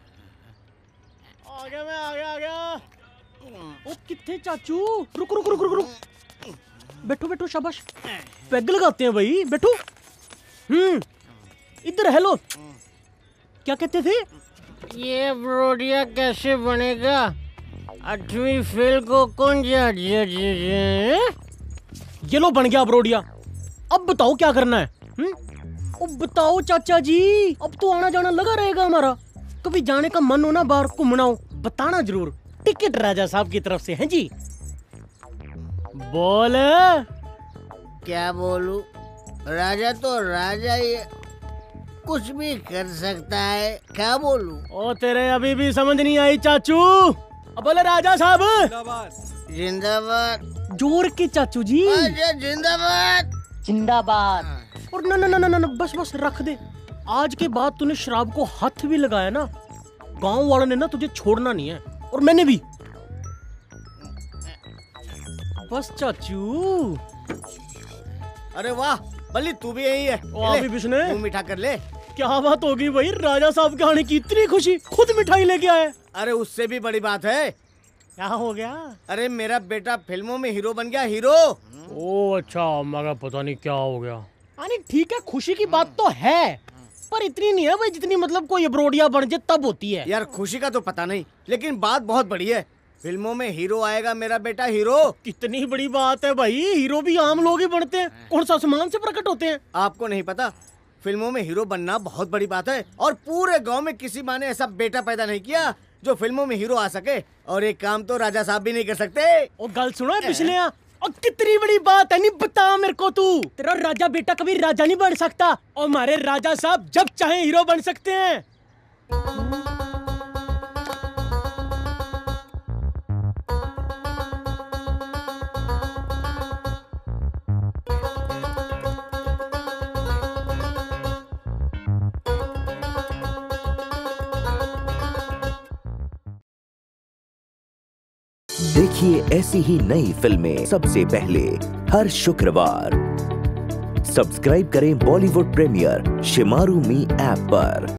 आ गया मैं, आ गया आ गया। ओ किथे चाचू? रुक रुक रुक रुक रुक, बैठो बैठो, शाबाश। पैग लगाते हैं भाई, बैठो। हम्म, इधर हेलो, क्या कहते थे? ये ब्रोडिया कैसे बनेगा? आठवीं फेल को कौन जा? ये लो बन गया ब्रोडिया। अब बताओ क्या करना है? हम्म? ओ बताओ चाचा जी, अब तो आना जाना लगा रहेगा हमारा। कभी जाने का मन हो ना, बाहर घूमना हो, बताना जरूर। टिकट राजा साहब की तरफ से है जी। बोल। क्या बोलूं? राजा तो राजा ही है, कुछ भी कर सकता है। क्या बोलूं? ओ तेरे अभी भी समझ नहीं आई चाचू। अब बोले राजा साहब जिंदाबाद। जोर के चाचू जी। अच्छा जिंदाबाद जिंदाबाद। और ना ना ना ना ना बस बस रख दे। आज के बाद तूने शराब को हाथ भी लगाया ना, गांव वालों ने ना तुझे छोड़ना नहीं है, और मैंने भी। बस चाचू। अरे वाह बल्ली, तू भी यही है। ओ अभी बिश्ने मुंह मीठा कर ले। क्या बात होगी भाई, राजा साहब के आने की इतनी खुशी, खुद मिठाई लेके आए। अरे उससे भी बड़ी बात है। क्या हो गया? अरे मेरा बेटा फिल्मों में हीरो बन गया, हीरो। ओ अच्छा, मगर पता नहीं क्या हो गया। अरे ठीक है, खुशी की बात तो है, पर इतनी नहीं है भाई जितनी मतलब कोई ब्रोडिया बन जाए तब होती है। यार खुशी का तो पता नहीं, लेकिन बात बहुत बड़ी है। फिल्मों में हीरो आएगा मेरा बेटा, हीरो। कितनी बड़ी बात है भाई, हीरो भी आम लोग ही बनते हैं, कौन सा आसमान से प्रकट होते हैं। आपको नहीं पता, फिल्मों में हीरो बनना बहुत बड़ी बात है, और पूरे गांव में किसी माँ ने ऐसा बेटा पैदा नहीं किया जो फिल्मों में हीरो आ सके। और एक काम तो राजा साहब भी नहीं कर सकते। ओ गल सुनो है पिछले, और कितनी बड़ी बात है, नहीं बता मेरे को तू। तेरा राजा बेटा कभी राजा नहीं बन सकता, और हमारे राजा साहब जब चाहे हीरो बन सकते हैं। देखिए ऐसी ही नई फिल्में सबसे पहले हर शुक्रवार। सब्सक्राइब करें Bollywood premiere Shemaroo me app पर।